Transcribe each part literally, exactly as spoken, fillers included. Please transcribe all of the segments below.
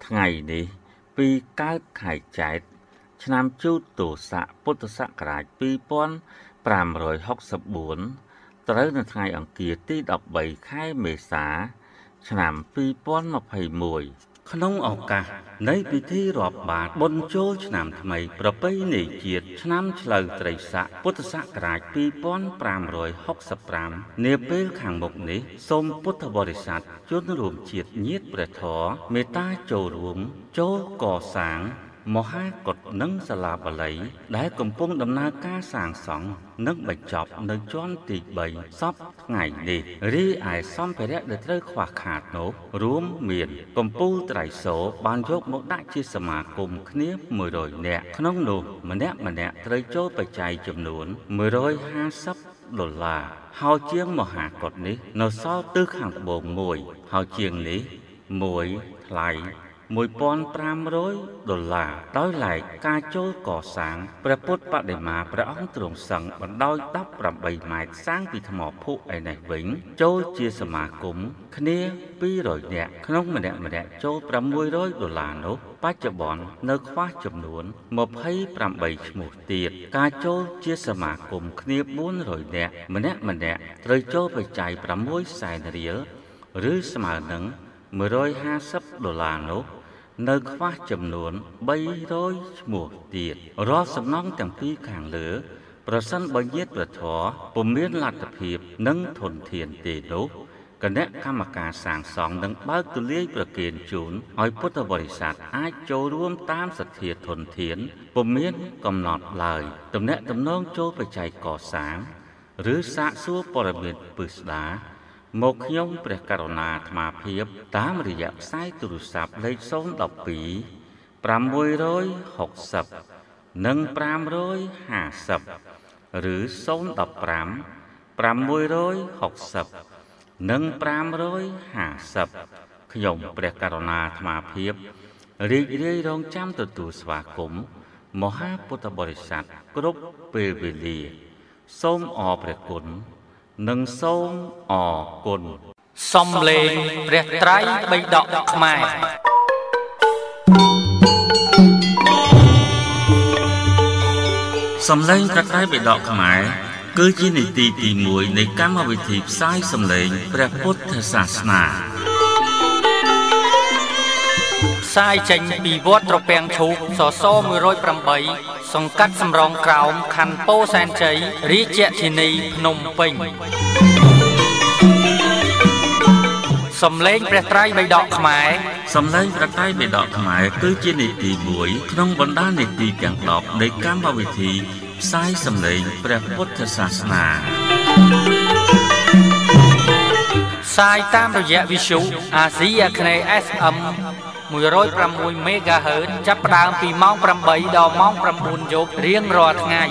ថ្ងៃនេះពីកើតខែចែកឆ្នាំជូតទស័កពុទ្ធសករាជពីរពាន់ប្រាំរយហុកសិបបួនត្រូវនៅថ្ងៃអង្គារទីដប់បីខែមេសាឆ្នាំពីរពាន់ម្ភៃមួយក្នុងឱកាសនៃពិធីរាប់បាតបុណ្យចូលឆ្នាំថ្មីប្រពៃណីជាតិឆ្នាំឆ្លូវត្រីស័កពុទ្ធសករាជពីរពាន់ប្រាំរយហុកសិបប្រាំនាពេលខាងមុខនេះសូមពុទ្ធបរិស័ទជនរួមជាតិញាតិព្រះធម៌មេត្តាចូលរួមចូលកសាងមហាកុដិនិងសាលាបាលីដែលកំពុងដំណើរការសាងសង់និងបញ្ចប់នៅជាន់ទីបីសប្តាហ៍ថ្ងៃនេះរីឯសម្ភារៈដែលត្រូវខ្វះខាតនោះរួមមានកំពូលត្រៃសោបានយកមកដាក់ជាសមាគមគ្នាមួយរយនាក់ក្នុងនោះម្នាក់ម្នាក់ត្រូវចូលបច្ច័យចំនួនមួយរយហាសិបដុល្លារហើយជាងមហាកុដិនេះនៅសល់ទិសខាងត្បូងមួយហើយជាងនេះមួយថ្លៃមួយពាន់ប្រាំរយដុល្លារដោយឡែកការចូលកសាងព្រះពុទ្ធបដិមាព្រះអង្គទ្រង់សឹងបណ្ដោយដប់ប្រាំបីម៉ែត្រសាងពីថ្មភក់ឯនេះវិញចូលជាសមាគមគ្នាពីររយនាក់ក្នុងម្នាក់ម្នាក់ចូលប្រាំមួយរយដុល្លារនោះបច្ចុប្បន្ននៅខ្វះចំនួនម្ភៃប្រាំបីឈ្មោះទៀតការចូលជាសមាគមគ្នាបួនរយនាក់ម្នាក់ម្នាក់ត្រូវចូលបច្ច័យប្រាំមួយសែនរៀលឬស្មើនឹងមួយរយហាសិបដុល្លារនោះនៅខ្វះចំនួនបីរយឈ្មោះទៀតរាល់សំណងទាំងពីរខាងលើប្រសិនបើញាតិព្រះធម៌ពុំមានលទ្ធភាពនិងធនធានទេនោះគណៈកម្មការសាងសង់នឹងបើកទូលាយប្រគេនជូនឲ្យពុទ្ធបរិស័ទអាចចូលរួមតាមសទ្ធាធនធានពុំមានកំណត់ឡើយទំនាក់ទំនងចូលបច្ច័យកសាងឬសាកសួរព័ត៌មានពិស្ដារមកខ្ញុំព្រះករុណាអាត្មាភាពតាមរយៈខ្សែទូរស័ព្ទលេខศูนย์ một hai ប្រាំមួយរយហុកសិបនិងប្រាំរយហាសិបឬศูนย์ mộtห้าប្រាំមួយរយហុកសិបនិងប្រាំរយហាសិបខ្ញុំព្រះករុណាអាត្មាភាពរីករាយរងចាំទទួលស្វាគមន៍មហាពុទ្ធបរិស័ទគ្រប់ពេលវេលាសូមអរព្រះគុណនិងសូមអរគុណសំឡេងព្រះត្រៃបិដកខ្មែរសំឡេងព្រះត្រៃបិដកខ្មែរគឺជានីតិទីមួយនៃកម្មវិធីផ្សាយសំឡេងព្រះពុទ្ធសាសនាផ្សាយចេញពីវត្តត្រពាំងឈូកសសមួយរយប្រាំបីសង្កាត់សំរងក្រោមខណ្ឌពោធិ៍សែនជ័យរាជធានីភ្នំពេញសំឡេងព្រះត្រៃបិដកខ្មែរសំឡេងព្រះត្រៃបិដកខ្មែរគឺជានីតិមួយក្នុងបណ្ដានីតិទាំងដប់នៃកម្មវិធីផ្សាយសំឡេងព្រះពុទ្ធសាសនាផ្សាយតាមរយៈវិទ្យុអាស៊ីអាគ្នេយ៍ เอส เอ็ม មួយរយប្រាំមួយ មេហ្គាហឺត ចាប់ផ្ដើមពីម៉ោងប្រាំបីដល់ម៉ោងប្រាំបួនយប់រៀងរាល់ថ្ងៃ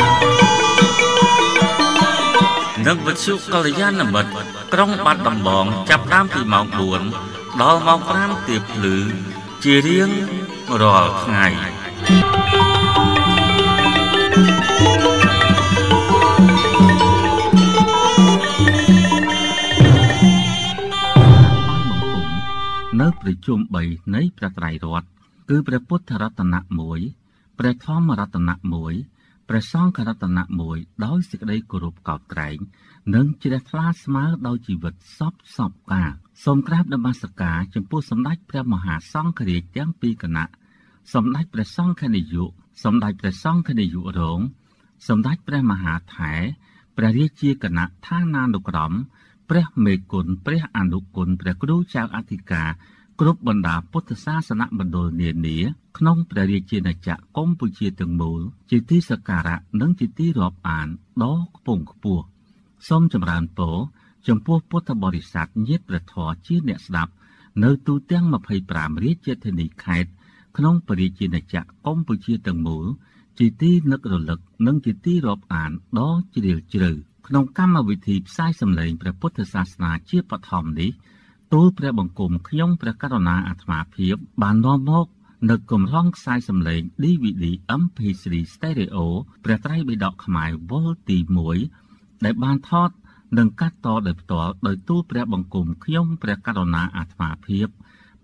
និងវិទ្យុកល្យាណមិត្តក្រុងបាត់ដំបងចាប់ផ្ដើមពីម៉ោងបួនដល់ម៉ោងប្រាំទៀបភ្លឺជារៀងរាល់ថ្ងៃនៅប្រជុំបីនៃព្រះត្រៃរតន៍គឺព្រះពុទ្ធរតនៈមួយព្រះធម្មរតនៈមួយព្រះសង្ឃរតនៈមួយដោយសេចក្តីគោរពកោតក្រែងនិងជ្រះថ្លាស្មើដោយជីវិតសពសពកាលសូមក្រាបនមស្ការចំពោះសម្ដេចព្រះមហាសង្ឃរាជទាំងពីរគណៈសម្ដេចព្រះសង្ឃនាយកសម្ដេចព្រះសង្ឃនាយករងសម្ដេចព្រះមហាថែព្រះរាជាគណៈឋានានុក្រមព្រះមេគុណព្រះអនុគុណព្រះគ្រូចៅអធិការគ្រប់បណ្ដាពុទ្ធសាសនមណ្ឌលនានាក្នុងព្រះរាជាណាចក្រកម្ពុជាទាំងមូលជាទីសក្ការៈនិងជាទីរាប់អានដ៏ខ្ពង់ខ្ពស់សូមចម្រើនពរចំពោះពុទ្ធបរិស័ទញាតិព្រះធម៌ជាអ្នកស្ដាប់នៅទូទាំងម្ភៃប្រាំរាជធានីខេត្តក្នុងព្រះរាជាណាចក្រកម្ពុជាទាំងមូលជាទីនឹករលឹកនិងជាទីរាប់អានដ៏ជ្រាលជ្រៅក្នុងកម្មវិធីផ្សាយសម្លេងព្រះពុទ្ធសាសនាជាបឋមនេះទូលព្រះបង្គំខ្ញុំព្រះករុណាអាត្មាភាពបាននាំមកនៅកម្រងខ្សែសម្លេង ឌី វី ឌី អេម ភី ទ្រី Stereo ព្រះត្រៃបិដកខ្មែរវល់ទីមួយដែលបានថតនិងកាត់តដោយផ្ទាល់ដោយទូលព្រះបង្គំខ្ញុំព្រះករុណាអាត្មាភាព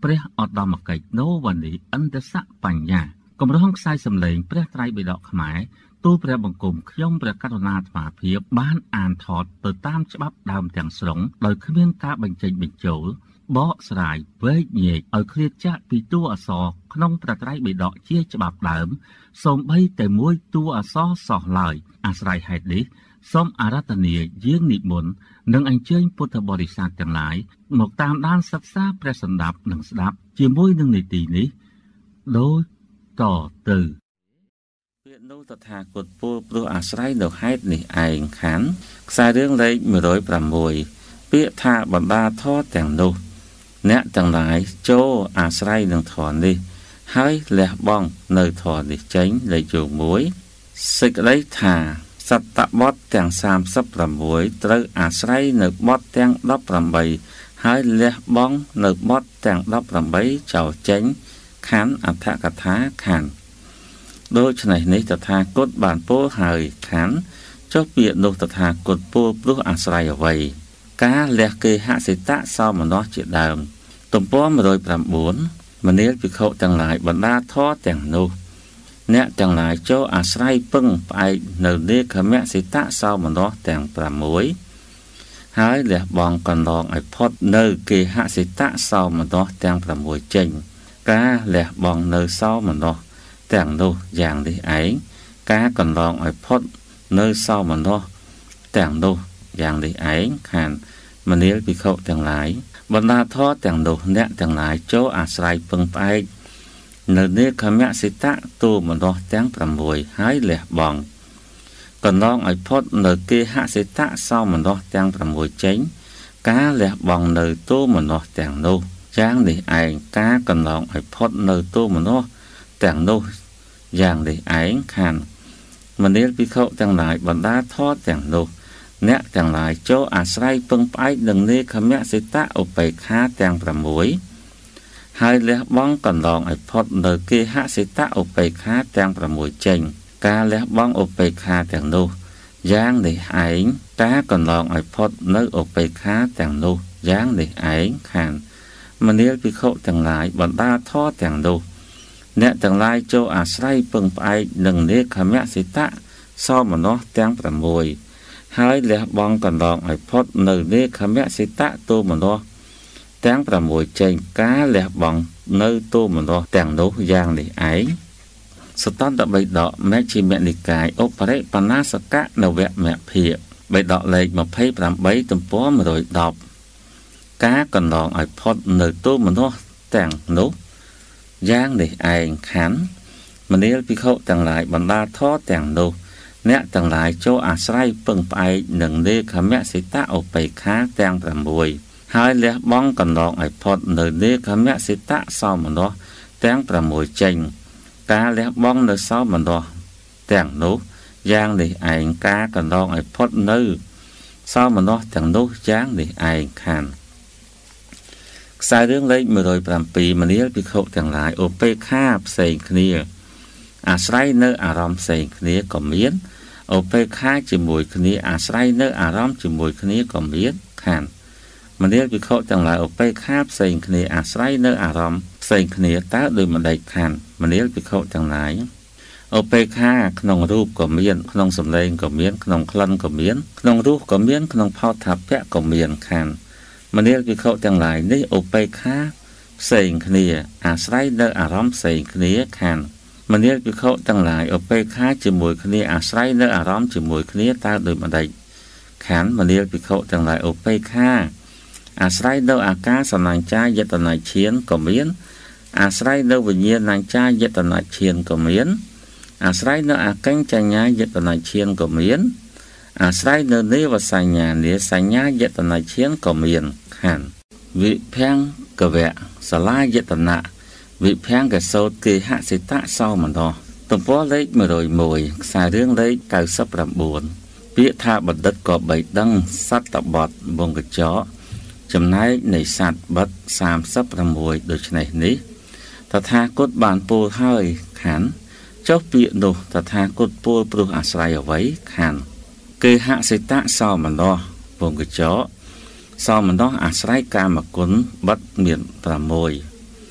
ព្រះឧត្តមកិច្ចនោវនីឥន្ទសៈបញ្ញាកម្រងខ្សែសម្លេងព្រះត្រៃបិដកខ្មែរទូលព្រះបង្គំខ្ញុំព្រះករុណាអាត្មាភាពបានអានថតទៅតាមច្បាប់ដើមទាំងស្រុងដោយគ្មានការបញ្ចេញបញ្ចូលបកស្រាយវែកញែកឲ្យឃ្លាតចាកពីតួអក្សរក្នុងព្រះត្រៃបិដកជាច្បាប់ដើមសូម្បីតែមួយតួអក្សរសោះឡើយអាស្រ័យហេតុនេះសូមអារាធនាយាងនិមន្តនិងអញ្ជើញពុទ្ធបរិស័ទទាំងឡាយមកតាមដានសិក្សាព្រះសម្ដាប់និងស្ដាប់ជាមួយនឹងនីតិនេះដូចតទៅពាក្យនោះតថាគតពោលព្រោះអាស្រ័យនៅហេតុនេះឯងខណ្ឌខ្សែរឿងលេខមួយរយប្រាំមួយពាក្យថាបណ្ដាធរទាំងនោះអ្នកទាំងឡាយចូលអាស្រ័យនឹងធរនេះហើយលះបង់នៅធរនេះចេញលេខយោងមួយសេចក្តីថាសត្តបទទាំងសាមសិបប្រាំមួយត្រូវអាស្រ័យនៅបទទាំងដប់ប្រាំបីហើយលះបង់នៅបទទាំងដប់ប្រាំបីចោលចេញខណ្ឌអដ្ឋកថាខណ្ឌដូច្នេះនេះតថាគតបានពោលហើយខណ្ឌចុះពាក្យនោះតថាគតពោលព្រោះអាស្រ័យអ្វីការលះគេហសិតៈសោមនស្សជាដើមទំព័រមួយរយប្រាំបួនមនាលភិក្ខុទាំងឡាយបណ្ដាធរទាំងនោះអ្នកទាំងឡាយចូលអាស្រ័យពឹងផ្អែកនៅនេក្ខមសិតៈសោមនស្សទាំងប្រាំមួយហើយលះបង់កន្លងឲ្យផុតនៅគេហសិតៈសោមនស្សទាំងប្រាំមួយចេញការលះបង់នៅសោមនស្សទាំងនោះយ៉ាងនេះឯងការកន្លងឲ្យផុតនៅសោមនស្សទាំងនោះយ៉ាងនេះឯងខានមនាលភិក្ខុទាំងឡាយបណ្ដាធរទាំងនោះអ្នកទាំងឡាយចូលអាស្រ័យពឹងផ្អែកនៅនេក្ខមសិតៈទូមនស្សទាំងប្រាំមួយហើយលះបង់កន្លងឲ្យផុតនៅគេហសិតៈសោមនស្សទាំងប្រាំមួយចេញការលះបង់នៅទូមនស្សទាំងនោះយ៉ាងនេះឯងការកន្លងឲ្យផុតនៅទូមនស្សទាំងនោះយ៉ាងនេះឯងខានមនាលភិក្ខុទាំងឡាយបណ្ដាធរទាំងនោះអ្នកទាំងឡាយចូលអាស្រ័យពឹងផ្អែកនឹងនេក្ខមសិតៈឧបេក្ខាទាំងប្រាំមួយហើយលះបង់កន្លងឲ្យផុតនៅគេហសិតៈឧបេក្ខាទាំងប្រាំមួយចេញការលះបង់ឧបេក្ខាទាំងនោះយ៉ាងនេះឯងការកន្លងឲ្យផុតនៅឧបេក្ខាទាំងនោះយ៉ាងនេះឯងខានមនាលភិក្ខុទាំងឡាយបណ្ដាធរទាំងនោះអ្នកទាំងឡាយចូលអាស្រ័យពឹងផ្អែកនឹងនេក្ខមសិតៈសោមនស្សទាំងប្រាំមួយហើយលះបង់កន្លងឲ្យផុតនៅនេក្ខមសិតៈទូមនស្សទាំងប្រាំមួយចេញការលះបង់នៅទូមនស្សទាំងនោះយ៉ាងនេះឯងសតន្តបិដកមជ្ឈិមនិកាយឧបរិបណ្ណាសកៈនវមភាគបិដកលេខម្ភៃប្រាំបីទំព័រមួយរយដប់ការកន្លងឲ្យផុតនៅទូមនស្សទាំងនោះយ៉ាងនេះឯងខណ្ឌមនាលភិក្ខុទាំងឡាយបណ្ដាធរទាំងនោះអ្នកទាំងឡាយចូលអាស្រ័យពឹងផ្អែកនឹងនេក្ខមសិតៈឧបេក្ខាទាំងប្រាំមួយហើយលះបង់កន្លងឲ្យផុតនៅនេក្ខមសិតៈសោមនស្សទាំងប្រាំមួយចេញការលះបង់នៅសោមនស្សទាំងនោះយ៉ាងនេះឯងការកន្លងឲ្យផុតនៅសោមនស្សទាំងនោះយ៉ាងនេះឯងខានខ្សែរឿងលេខមួយរយប្រាំពីរមនាលភិក្ខុទាំងឡាយឧបេក្ខាផ្សេងគ្នាអាស្រ័យនៅអារម្មណ៍ផ្សេងគ្នាក៏មានឧបេក្ខាជាមួយគ្នាអាស្រ័យនៅអារម្មណ៍ជាមួយគ្នាក៏មានខានមនាលភិក្ខុទាំងឡាយឧបេក្ខាផ្សេងគ្នាអាស្រ័យនៅអារម្មណ៍ផ្សេងគ្នាតើដោយម្ដេចខានមនាលភិក្ខុទាំងឡាយឧបេក្ខាក្នុងរូបក៏មានក្នុងសម្លេងក៏មានក្នុងក្លិនក៏មានក្នុងរសក៏មានក្នុងផោតថាភៈក៏មានខានមនាលភិក្ខុទាំងឡាយនេះឧបេក្ខាផ្សេងគ្នាអាស្រ័យនៅអារម្មណ៍ផ្សេងគ្នាខានមនាលភិក្ខុទាំងឡាយឧបេក្ខាជាមួយគ្នាអាស្រ័យនៅអារម្មណ៍ជាមួយគ្នាតើដោយម្ដេចខានមនាលភិក្ខុទាំងឡាយឧបេក្ខាអាស្រ័យនៅអាការសញ្ចាយតនឈានក៏មានអាស្រ័យនៅវិញ្ញាណញ្ចាយតនឈានក៏មានអាស្រ័យនៅអកញ្ចញ្ញាយតនឈានក៏មានអាស្រ័យនៅនេវសញ្ញានេសញ្ញាយតនឈានក៏មានខានវិភង្គកវៈសាលាយតនៈវិភង្គកសោតគេហសិតៈសោមនស្សទំព័រលេខមួយរយមួយខ្សែរឿងលេខកៅសិបប្រាំបួនពាក្យថាបណ្ឌិតក៏បីដឹងសត្តបទវង្កចកចំណែកនៃសត្វបិទសាមសិបប្រាំមួយដូច្នេះនេះតថាគតបានពោលហើយខានចុះពាក្យនោះតថាគតពោលព្រោះអាស្រ័យអ្វីខានគេហសិតៈសោមនស្សវង្កចកសោមនស្សអាស្រ័យកាមគុណបិទមានប្រាំមួយ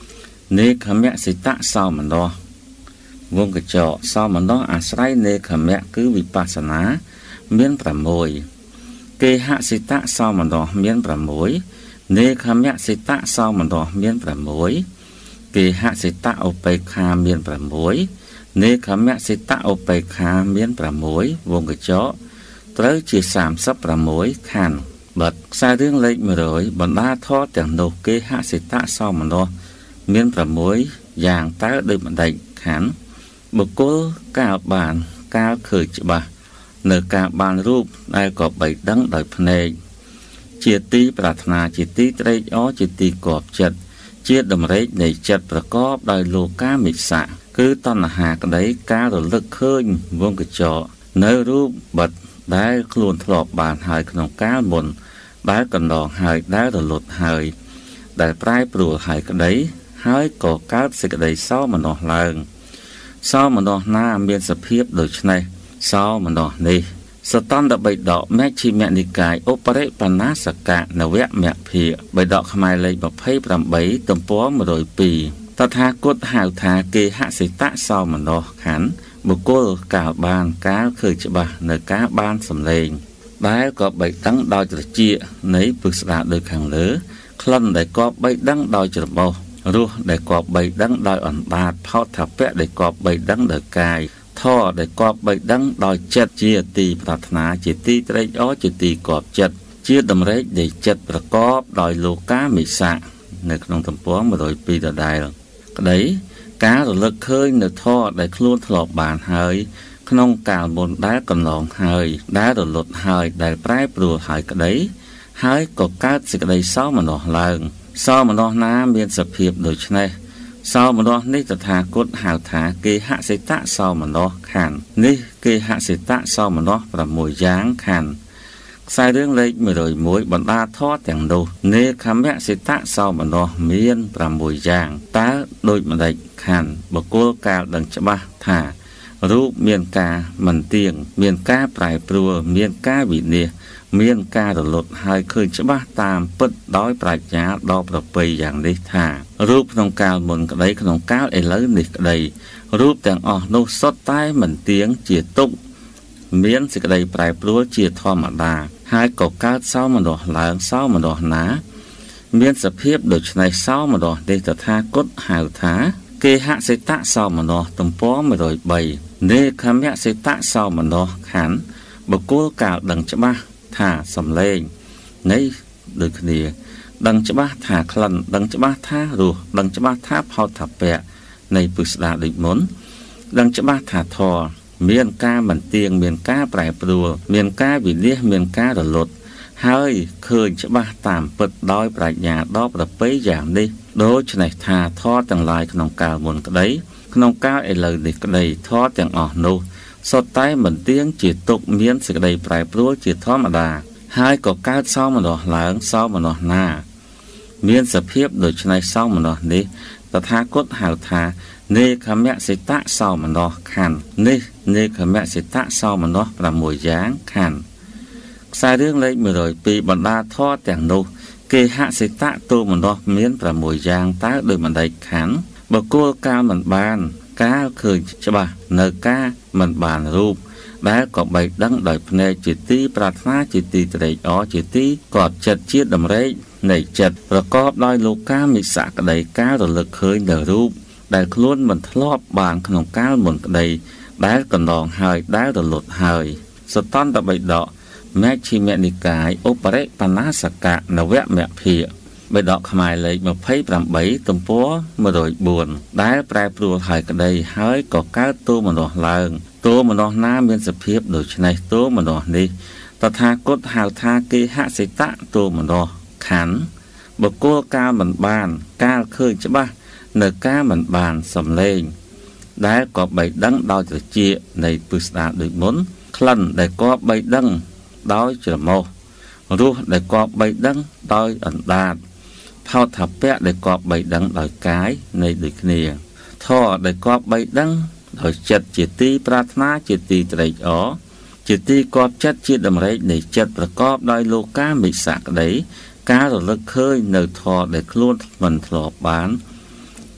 เนคขมะสิตะสาวมันดอวงกระเจาะสาวมันดออาศัยเนคขมะคือวิปัสสนาเมียนประมวยเกหสิตะสาวมันดอเมียนประมวยเนคขมะสิตะสาวมันดอเมียนประมวยเกหสิตะอุปคาเมียนประมวยเนคขมะสิตะอุปคาเมียนประมวยวงกระเจาะเต๋อจีสามสับประมวยขันบัดสายเรื่องเล็กมาเลยบรรดาทอดแต่งโนเกหสิตะสาวมันดอเมียนประมวยอย่างเต๋อโดยบันไดขันบุกโกกาบานกาเคยจะบะเนื้อกาบานรูปได้กอบใบดังโดยพเนจเจียตีปรารถนาเจียตีเตรอ้อเจียตีกอบจัดเจียดำเริในจัดประกอบโดยโลกามิสะคือตอนหากได้การระลึกขึ้นวงกระเจาะเนื้อรูปบัดได้คลุนถลอกบานหายขนมก้าบนได้กันดองหายได้ระลดหายได้ปลายปลัวหายกันได้หายก่อการสิกได้เศร้ามันนอลางเศร้ามันนอหน้าเมียนสะเพียบโดยชนัยเศร้ามันนอนี่สตันดับใบดอกแม่ชีแม่นิกายโอปเรปนาสกะนเวะแม่เพียใบดอกขมายเลยแบบให้ปรำใบต้มป้อมาโดยปีตถาคตหาวทาเกหสิตะเศร้ามันนอขันบุกโกกาบานกาเคยจะบะเนื้อกาบานสำเร็จได้ก็ใบตั้งดอยจะเจียในปรึกษาโดยขังเหลือคลั่นได้ก็ใบดังดอยจะเบารู้ได้กอบใบดังดอยอ่อนบาดเผาถับแปะได้กอบใบดังเดือกายท่อได้กอบใบดังดอยเจ็ดเจียตีปรารถนาจิตตีเตรอ้อจิตตีกอบเจ็ดเจียดำเร็จได้เจ็ดประกอบดอยโลกามิสะในขนมตำป้องมาโดยปีต่อได้ก็ได้การระลึกเคยในท่อได้คลุ้นถลอกบานหายขนมกาบนได้กันลองหายได้ระลดหายได้ปลายปลัวหายก็ได้หายก็การสิกได้เศร้ามันหนอลางเศร้ามันนอน้ำเมียนสะเพียบโดยชนัยเศร้ามันนอนิตถากตหาวถาเกหสิตะเศร้ามันนอขันนี่เกหสิตะเศร้ามันนอประมวยยางขันสายเรื่องเล็กไม่โดยมวยบรรดาทอดแต่งดูเนคขมะสิตะเศร้ามันนอเมียนประมวยยางตาโดยมันได้ขันบกโกกาวดังฉบับถารูปเมียนกามันเตียงเมียนกาปลายปลัวเมียนกาวิเนียเมียนกาตลดหายเคยฉบับตามปิดด้อยปลายญาดอประเปยอย่างได้ท่ารูปขนมกาวบนกระไดขนมกาวเอเลิศนิกระไดรูปแต่งออกโนสดใต้เหมือนเตียงเจียตุกเมียนสิกระไดปลายปลัวเจียทอมดาหายกอกกาเศร้ามันดอกหลางเศร้ามันดอกหนาเมียนสะเพียบโดยในเศร้ามันดอกเดตทากดหาวถาเกหสิตะเศร้ามันดอกต้มป้อมาโดยใบเนคขมะสิตะเศร้ามันดอกขันบกโกกาวดังฉบับท่าสำเร็จในโดยคดีดังฉบับท่าคลันดังฉบับท่ารูดังฉบับท่าเผาถับแปะในปรึกษาดิมนดังฉบับท่าทอเมียนกาบันเตียงเมียนกาปลายปลัวเมียนกาวิเลียเมียนกาดลดหายเคยฉบับตามเปิดด้อยปลายญาดอประเปยอย่างนี้โดยชนัยท่าทอต่างลายขนมกาวบนกระไดขนมกาวเอเลยในกระไดทอต่างอ่อนโนสดใต้เหมือนเตียงจีตกเมียนสิกใดปลายปลัวจีทอมดาหายก็การเศร้ามันดอกหลังเศร้ามันดอกหน้าเมียนสะเพียบโดยชนัยเศร้ามันดอกนี้ตถาคตหาวทาเนคขมะสิตะเศร้ามันดอกขันนี่เนคขมะสิตะเศร้ามันดอกประมวยยางขันสายเรื่องเล็กเมื่อโดยปีบรรดาทอดแต่งโนเกหสิตะตัวมันดอกเมียนประมวยยางตาโดยมันได้ขันบกัวกามันบานกาเคยฉบับเนื้อกามันบานรูปได้กอบใบดังโดยพเนจิตตีปรารถนาจิตตีเตรอ้อจิตตีกอดจัดเชียดดำเรยในจัดประกอบโดยโลกามิสะกระไดการะลึกเคยเนื้อรูปได้คล้วนมันทลอบบานขนมก้าวบนกระไดได้กันดองหายได้ระลดหายสตันตะใบดอกแม่ชีแม่นิกายโอปเรปนาสกะนเวะแม่เพียใบดอกขมายเลยมาไพ่ปรำใบตุ่มปัวมาโดยบุญได้แปรปลัวหายกระไดหายก่อก้าวตัวมันดอกลางตัวมันดอกน้ำเป็นสะเพียบโดยในตัวมันดอกนี้ตถาคตหาวทาเกหสิตะตัวมันดอกขันบกโกกามันบานกาเคยใช่ปะเนื้อกามันบานสำเร็จได้กอบใบดังดาวจะเจียในปรึกษาโดยมนคลั่นได้กอบใบดังดาวจะโมรู้ได้กอบใบดังดาวอันดาเผาถับแปะได้กอบใบดังโดยกายในโดยเนียท่อได้กอบใบดังโดยจัดจิตตีปรารถนาจิตตีเตรอ๋อจิตตีกอบจัดจิตดำเรในจัดประกอบโดยโลกามิสักได้การระลึกเคยเนื้อท่อได้คล้วนมันถลอกบาน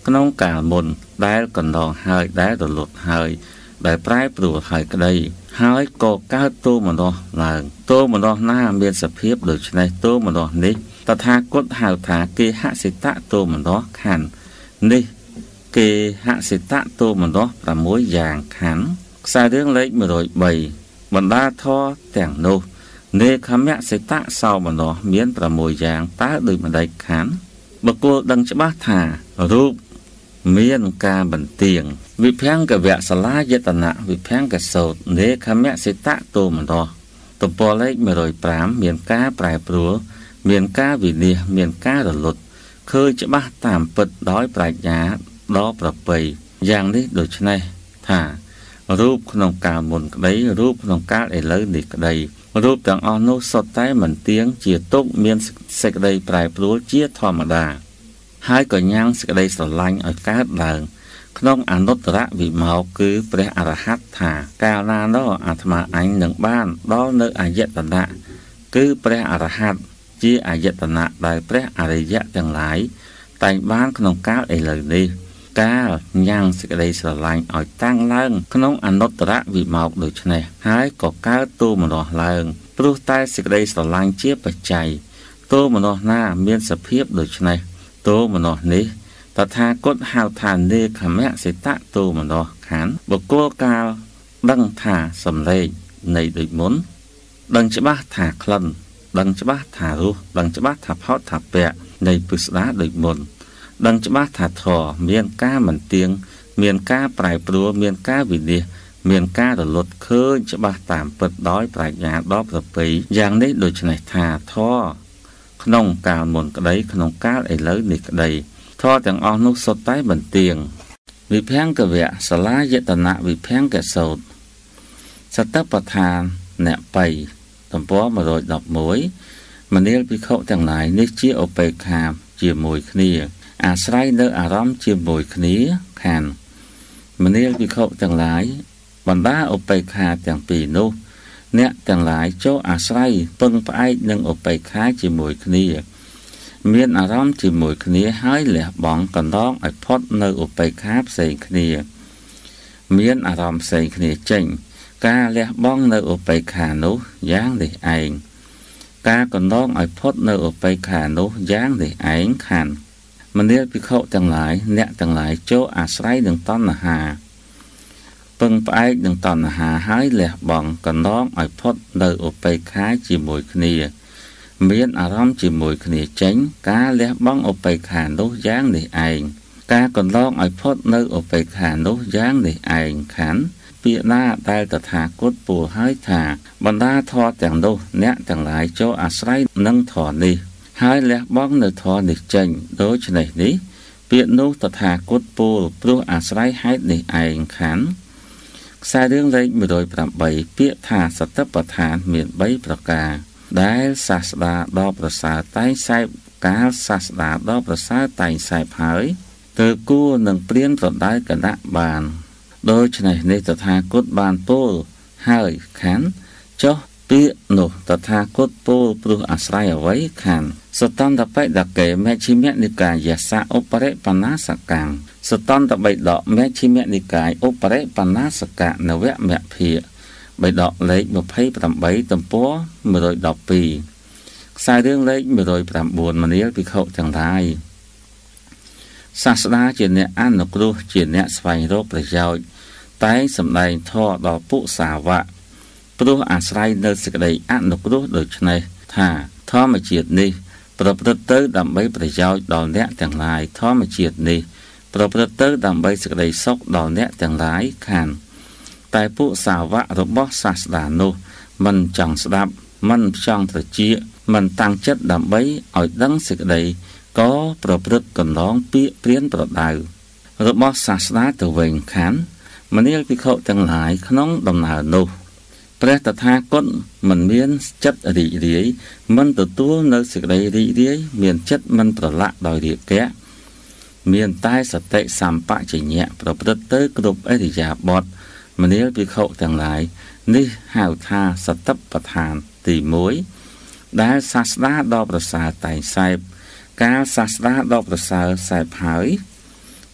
ក្នុងកាលមុនដែលកណ្ដងហើយដែលរលត់ហើយដែលប្រែប្រួលហើយក្តីហើយក៏កើតទោមនស្សឡើងទោមនស្សណាមានសភាពដូច្នេះទោមនស្សនេះតថាគតហៅថាគេហសិតៈទោមនស្សខណ្ឌនេះគេហសិតៈទោមនស្សប្រាំមួយយ៉ាងខណ្ឌខ្សែរឿងលេខមួយរយបីបណ្ដាធរទាំងនោះនេខមសិតៈសោមនស្សមានប្រាំមួយយ៉ាងតើដូចម្ដេចខណ្ឌបុគ្គលដឹងច្បាស់ថារូបមានការបន្ទៀងវិភង្គវៈសាលាយតនៈវិភង្គសោតនេខមសិតៈទោមនស្សទំព័រលេខមួយរយប្រាំមានការប្រែប្រួលមានការវិនិច្ឆ័យមានការរលត់ឃើញច្បាស់តាមពិតដោយប្រាជ្ញាដ៏ប្រពៃយ៉ាងនេះដូច្នេះថារូបក្នុងកាលមុនក្តីរូបក្នុងកាលឥឡូវនេះក្តីរូបទាំងអស់នោះសុទ្ធតែមិនទៀងជាទុកមានសេចក្តីប្រែប្រួលជាធម្មតាហើយក៏ញ៉ាំងសេចក្តីស្រឡាញ់ឲ្យកើតឡើងក្នុងអនុត្តរវិមោគឺព្រះអរហន្តថាកាលណានោះអាត្មាអញនឹងបានដល់នៅអយតនៈគឺព្រះអរហន្តជាអយតនៈដែលព្រះអរិយៈទាំងឡាយតែងបានក្នុងកាលឥឡូវនេះកាលញ៉ាំងសេចក្តីស្រឡាញ់ឲ្យតាំងឡើងក្នុងអនុត្តរវិមោកដូច្នេះហើយក៏កើតទោមនស្សឡើងព្រោះតែសេចក្តីស្រឡាញ់ជាបច្ច័យទោមនស្សណាមានសភាពដូច្នេះទោមនស្សនេះតថាគតហៅថានេខមសិតៈទោមនស្សខណ្ឌបុគ្គលកាលដឹងថាសំឡេងនៃដូចមុនដឹងច្បាស់ថាក្លិនដឹងច្បាស់ថារសដឹងច្បាស់ថាផោតថាពៈនៃពិស្ដាដូចមុនដឹងច្បាស់ថាធម៌មានការមិនទៀងមានការប្រែប្រួលមានការវិនិច្ឆ័យមានការរលត់ឃើញច្បាស់តាមពិតដោយប្រាជ្ញាដ៏ប្រពៃយ៉ាងនេះដូច្នេះថាធម៌ក្នុងកាលមុនក្តីក្នុងកាលឥឡូវនេះក្តីធម៌ទាំងអស់នោះសុទ្ធតែមិនទៀងវិភង្គវៈសាលាយតនៈវិភង្គសោតសតបដ្ឋានអ្នកបៃទំព័រមួយរយដប់មួយមនាលភិក្ខុទាំងឡាយនេះជាឧបេក្ខាជាមួយគ្នាអាស្រ័យនៅអារម្មណ៍ជាមួយគ្នាខានមនាលភិក្ខុទាំងឡាយបណ្ដាឧបេក្ខាទាំងពីរនោះអ្នកទាំងឡាយចូលអាស្រ័យពឹងផ្អែកនឹងឧបេក្ខាជាមួយគ្នាមានអារម្មណ៍ជាមួយគ្នាហើយលះបង់កន្លងឲ្យផុតនៅឧបេក្ខាផ្សេងគ្នាមានអារម្មណ៍ផ្សេងគ្នាចេញការលះបង់នៅឧបេក្ខានោះយ៉ាងនេះឯងការកន្លងឲ្យផុតនៅឧបេក្ខានោះយ៉ាងនេះឯងខានមនាលភិក្ខុទាំងឡាយអ្នកទាំងឡាយចូលអាស្រ័យនឹងតណ្ហាពឹងផ្អែកនឹងតណ្ហាហើយលះបង់កន្លងឲ្យផុតនៅឧបេក្ខាជាមួយគ្នាមានអារម្មណ៍ជាមួយគ្នាចេញការលះបង់ឧបេក្ខានោះយ៉ាងនេះឯងការកន្លងឲ្យផុតនៅឧបេក្ខានោះយ៉ាងនេះឯងខានពាក្យណាដែលតថាគតពោលហើយថាបណ្ដាធម៌ទាំងនោះអ្នកទាំងឡាយចូលអាស្រ័យនឹងធម៌នេះហើយលះបង់នៅធម៌នេះចេញដូច្នេះនេះពាក្យនោះតថាគតពោលព្រោះអាស្រ័យហេតុនេះឯងខានខ្សែរឿងលេខមួយរយប្រាំបីពាក្យថាសតបដ្ឋានមានបីប្រការដែលសាស្តាដ៏ប្រសើរតែងសែបកាលសាស្តាដ៏ប្រសើរតែងសែបហើយទើបគួរនឹងព្រានប្រដៅគណៈបានដូច្នេះនេះតថាគតបានពោលហើយខានចុះពាក្យនោះតថាគតពោលព្រោះអាស្រ័យអ្វីខានសតន្តបិដកេមជ្ឈិមនិកាយសៈឧបរិបណាសកាំងសតន្តបិដកមជ្ឈិមនិកាយឧបរិបណាសកៈនវមភាបិដកលេខยี่สิบแปดទំព័រមួយរយដប់ពីរខ្សែរឿងលេខមួយរយប្រាំបួនមនាលភិក្ខុទាំងឡាយសាស្តាជាអ្នកអនុគ្រោះជាអ្នកស្វែងរកប្រយោជន៍តែងសម្ដែងធម៌ដល់ពុសាវកព្រោះអាស្រ័យនៅសេចក្តីអនុគ្រោះដូច្នេះថាធម្មជាតិនេះប្រព្រឹត្តទៅដើម្បីប្រយោជន៍ដល់អ្នកទាំងឡាយធម្មជាតិនេះប្រព្រឹត្តទៅដើម្បីសេចក្តីសុខដល់អ្នកទាំងឡាយខានតែពួកសាវករបស់សាស្តានោះមិនចង់ស្ដាប់មិនចង់ត្រជាមិនតាំងចិត្តដើម្បីឲ្យដឹងសេចក្តីក៏ប្រព្រឹត្តកន្លងពាក្យព្រានប្រដៅរបស់សាស្តាទៅវិញខានមនាលភិក្ខុទាំងឡាយក្នុងដំណើរនោះព្រះតថាគតមិនមានចិត្តរីករាយមិនទទួលនៅសេចក្តីរីករាយមានចិត្តមិនប្រឡាក់ដោយរាគៈមានតែសតិសម្បជញ្ញៈប្រព្រឹត្តទៅគ្រប់ឥរិយាបថមនាលភិក្ខុទាំងឡាយនេះហៅថាសតបដ្ឋានទីមួយដែលសាស្តាដ៏ប្រសើរតែងសែបកាលសាស្តាដ៏ប្រសើរសែបហើយ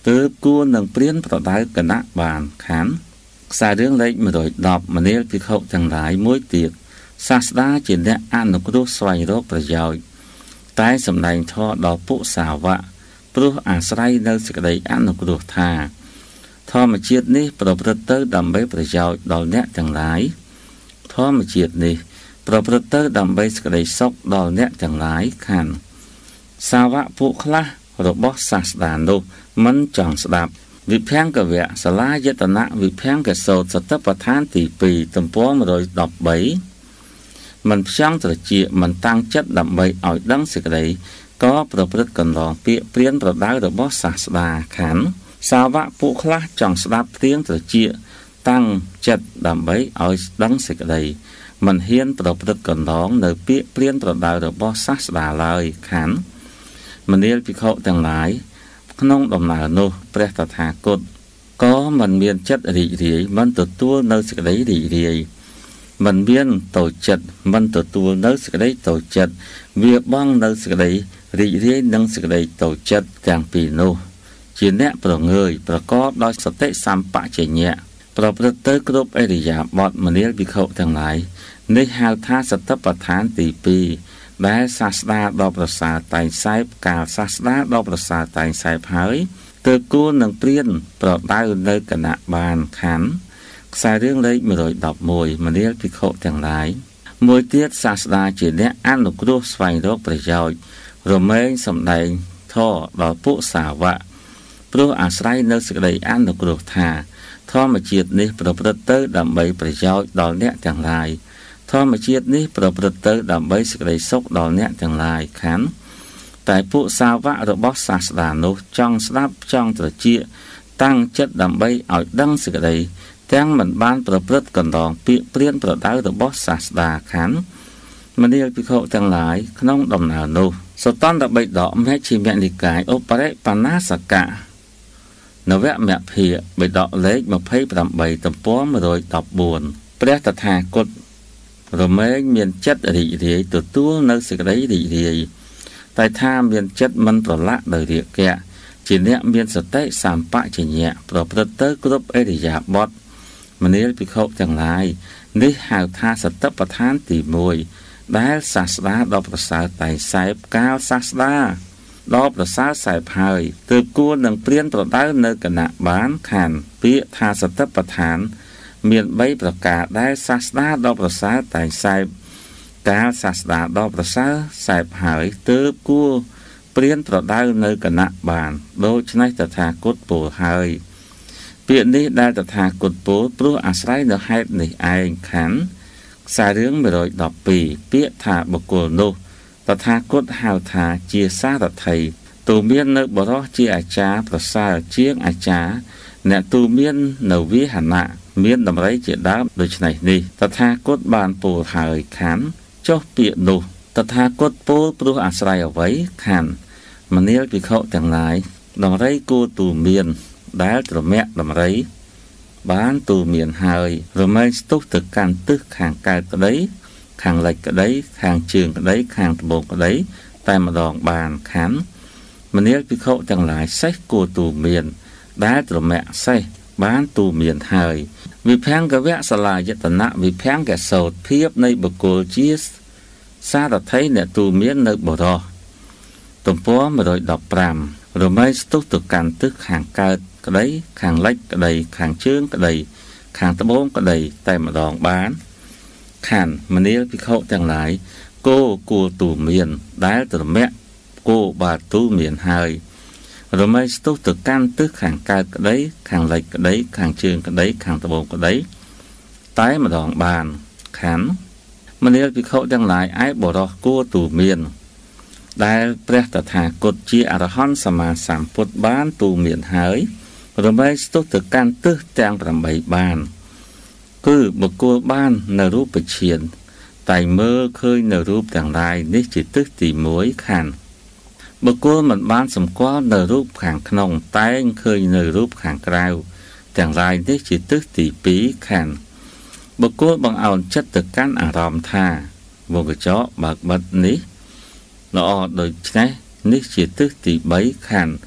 ទើបគួរនឹងព្រានប្រដៅគណៈបានខានខ្សែរឿងលេខmột trăm mườiមនាលភិក្ខុទាំងឡាយមួយទៀតសាស្តាជាអ្នកអនុគ្រោះស្វែងរកប្រយោជន៍តែសម្ដែងធម៌ដល់ពួកសាវកព្រោះអាស្រ័យនៅសេចក្តីអនុគ្រោះថាធម្មជាតិនេះប្រព្រឹត្តទៅដើម្បីប្រយោជន៍ដល់អ្នកទាំងឡាយធម្មជាតិនេះប្រព្រឹត្តទៅដើម្បីសេចក្តីសុខដល់អ្នកទាំងឡាយខានសាវកពួកខ្លះរបស់សាស្តានោះមិនចង់ស្ដាប់វិភង្គវៈសាលាយតនៈវិភង្គសោតសតបដ្ឋានទីពីរទំព័រmột trăm mười baមិនផ្ចង់ត្រជាមិនតាំងចិត្តដើម្បីឲ្យដឹងសេចក្តីក៏ប្រព្រឹត្តកន្លងពាក្យព្រានប្រដៅរបស់សាស្តាខានសាវកពួកខ្លះចង់ស្ដាប់ព្រានត្រជាតាំងចិត្តដើម្បីឲ្យដឹងសេចក្តីមិនហ៊ានប្រព្រឹត្តកន្លងនៅពាក្យព្រានប្រដៅរបស់សាស្តាឡើយខានមនាលភិក្ខុទាំងឡាយក្នុងដំណើរនោះព្រះតថាគតក៏មិនមានចិត្តរីករាយមិនទទួលនៅសេចក្តីរីករាយមិនមានតូចចិត្តមិនទទួលនៅសេចក្តីតូចចិត្តវាបង់នៅសេចក្តីរីករាយនិងសេចក្តីតូចចិត្តទាំងពីរនោះជាអ្នកប្រងើយប្រកបដោយសតិសម្បជញ្ញៈប្រព្រឹត្តទៅគ្រប់ឥរិយាបថមនាលភិក្ខុទាំងឡាយនេះហៅថាសតិប្បដ្ឋានទីពីរដែលសាស្តាដ៏ប្រសើរតែងសែបកាលសាស្តាដ៏ប្រសើរតែងសែបហើយទើបគួរនឹងព្រានប្រដៅនៅគណៈបានខានខ្សែរឿងលេខmột trăm mười mộtមនាលភិក្ខុទាំងឡាយមួយទៀតសាស្តាជាអ្នកអនុគ្រោះស្វែងរកប្រយោជន៍រមែងសម្ដែងធម៌ដល់ពួកសាវកព្រោះអាស្រ័យនៅសេចក្តីអនុគ្រោះថាធម្មជាតិនេះប្រព្រឹត្តទៅដើម្បីប្រយោជន៍ដល់អ្នកទាំងឡាយធម្មជាតិនេះប្រព្រឹត្តទៅដើម្បីសេចក្តីសុខដល់អ្នកទាំងឡាយខានតែពួកសាវករបស់សាស្តានោះចង់ស្ដាប់ចង់ត្រជាតាំងចិត្តដើម្បីឲ្យដឹងសេចក្តីទាំងមិនបានប្រព្រឹត្តកន្លងពាក្យព្រានប្រដៅរបស់សាស្តាខានមនាលភិក្ខុទាំងឡាយក្នុងដំណើរនោះសតន្តបិដកមជ្ឈិមនិកាយឧបរិបណ្ណាសកៈនវមភៈបិដកលេខยี่สิบแปดទំព័រmột trăm mười bốnព្រះតថាគតរមែងមានចិត្តរីករាយទទួលនៅសេចក្តីរីករាយតែថាមានចិត្តមិនប្រឡាក់ដោយរាគៈជាអ្នកមានសតិសម្បជញ្ញៈប្រព្រឹត្តទៅគ្រប់ឥរិយាបថមនាលភិក្ខុទាំងឡាយនេះហៅថាសតិប្បដ្ឋានទីមួយដែលសាស្តាដ៏ប្រសើរតែងសែបកាលសាស្តាដ៏ប្រសើរសែបហើយទើបគួរនឹងព្រានប្រដៅនៅគណៈបានខានពាក្យថាសតិប្បដ្ឋានមានបីប្រការដែលសាស្តាដ៏ប្រសើរតែងសែបកាលសាស្តាដ៏ប្រសើរសែបហើយទើបគួរព្រានប្រដៅនៅគណៈបានដូច្នេះតថាគតពោលហើយពាក្យនេះដែលតថាគតពោលព្រោះអាស្រ័យនៅហេតុនេះឯងខានខ្សែរឿងmột trăm mười haiពាក្យថាបុគ្គលនោះតថាគតហៅថាជាសារថីទូមាននៅបរោះជាអាចារ្យប្រសើរជាងអាចារ្យអ្នកទូមាននៅវិហណៈមានតម្រៃជាដើមដូច្នេះនេះតថាគតបានពោលហើយខានចុះពាក្យនោះតថាគតពោលព្រោះអាស្រ័យអ្វីខានមនាលភិក្ខុទាំងឡាយតម្រៃគួរទូមានដែលត្រមាក់តម្រៃបានទូមានហើយរមែងស្ទុះទៅកាន់ទិសខាងកើតក្តីខាងលិចក្តីខាងជើងក្តីខាងត្បូងក្តីតែម្ដងបានខានមនាលភិក្ខុទាំងឡាយសេះគួរទូមានដែលត្រមាក់សេះបានទូមានហើយវិភង្គវៈសាលាយតនៈវិភង្គសោតភាពនៃបុគ្គលជាសារថីអ្នកទូមាននៅបរោះទំព័រmột trăm mười lămរមែងស្ទុះទៅកាន់ទិសខាងកើតក្តីខាងលិចក្តីខាងជើងក្តីខាងត្បូងក្តីតែម្ដងបានខានមនាលភិក្ខុទាំងឡាយគោគួរទូមានដែលត្រមាក់គោបាទទូមានហើយរមែងស្ទុះទៅកាន់ទិសខាងកើតក្តីខាងលិចក្តីខាងជើងក្តីខាងត្បូងក្តីតែម្ដងបានខានមនាលភិក្ខុទាំងឡាយឯបរោះគួរទូមានដែលព្រះតថាគតជាអរហន្តសម្មាសម្ពុទ្ធបានទូមានហើយរមែងស្ទុះទៅកាន់ទិសទាំងប្រាំបានគឺបុគ្គលបាននៅរូបឈានតែមើលឃើញនៅរូបទាំងឡាយនេះជាទិសទីមួយខានបុគ្គលមិនបានសម្គាល់នៅរូបខាងក្នុងតែងឃើញនៅរូបខាងក្រៅទាំងឡាយនេះជាទិសទីពីរខានបុគ្គលបង្អោនចិត្តទៅកាន់អារម្មណ៍ថាវងកញ្ចក់បើកបិទនេះល្អដូច្នេះនេះជាទិសទីបីខាន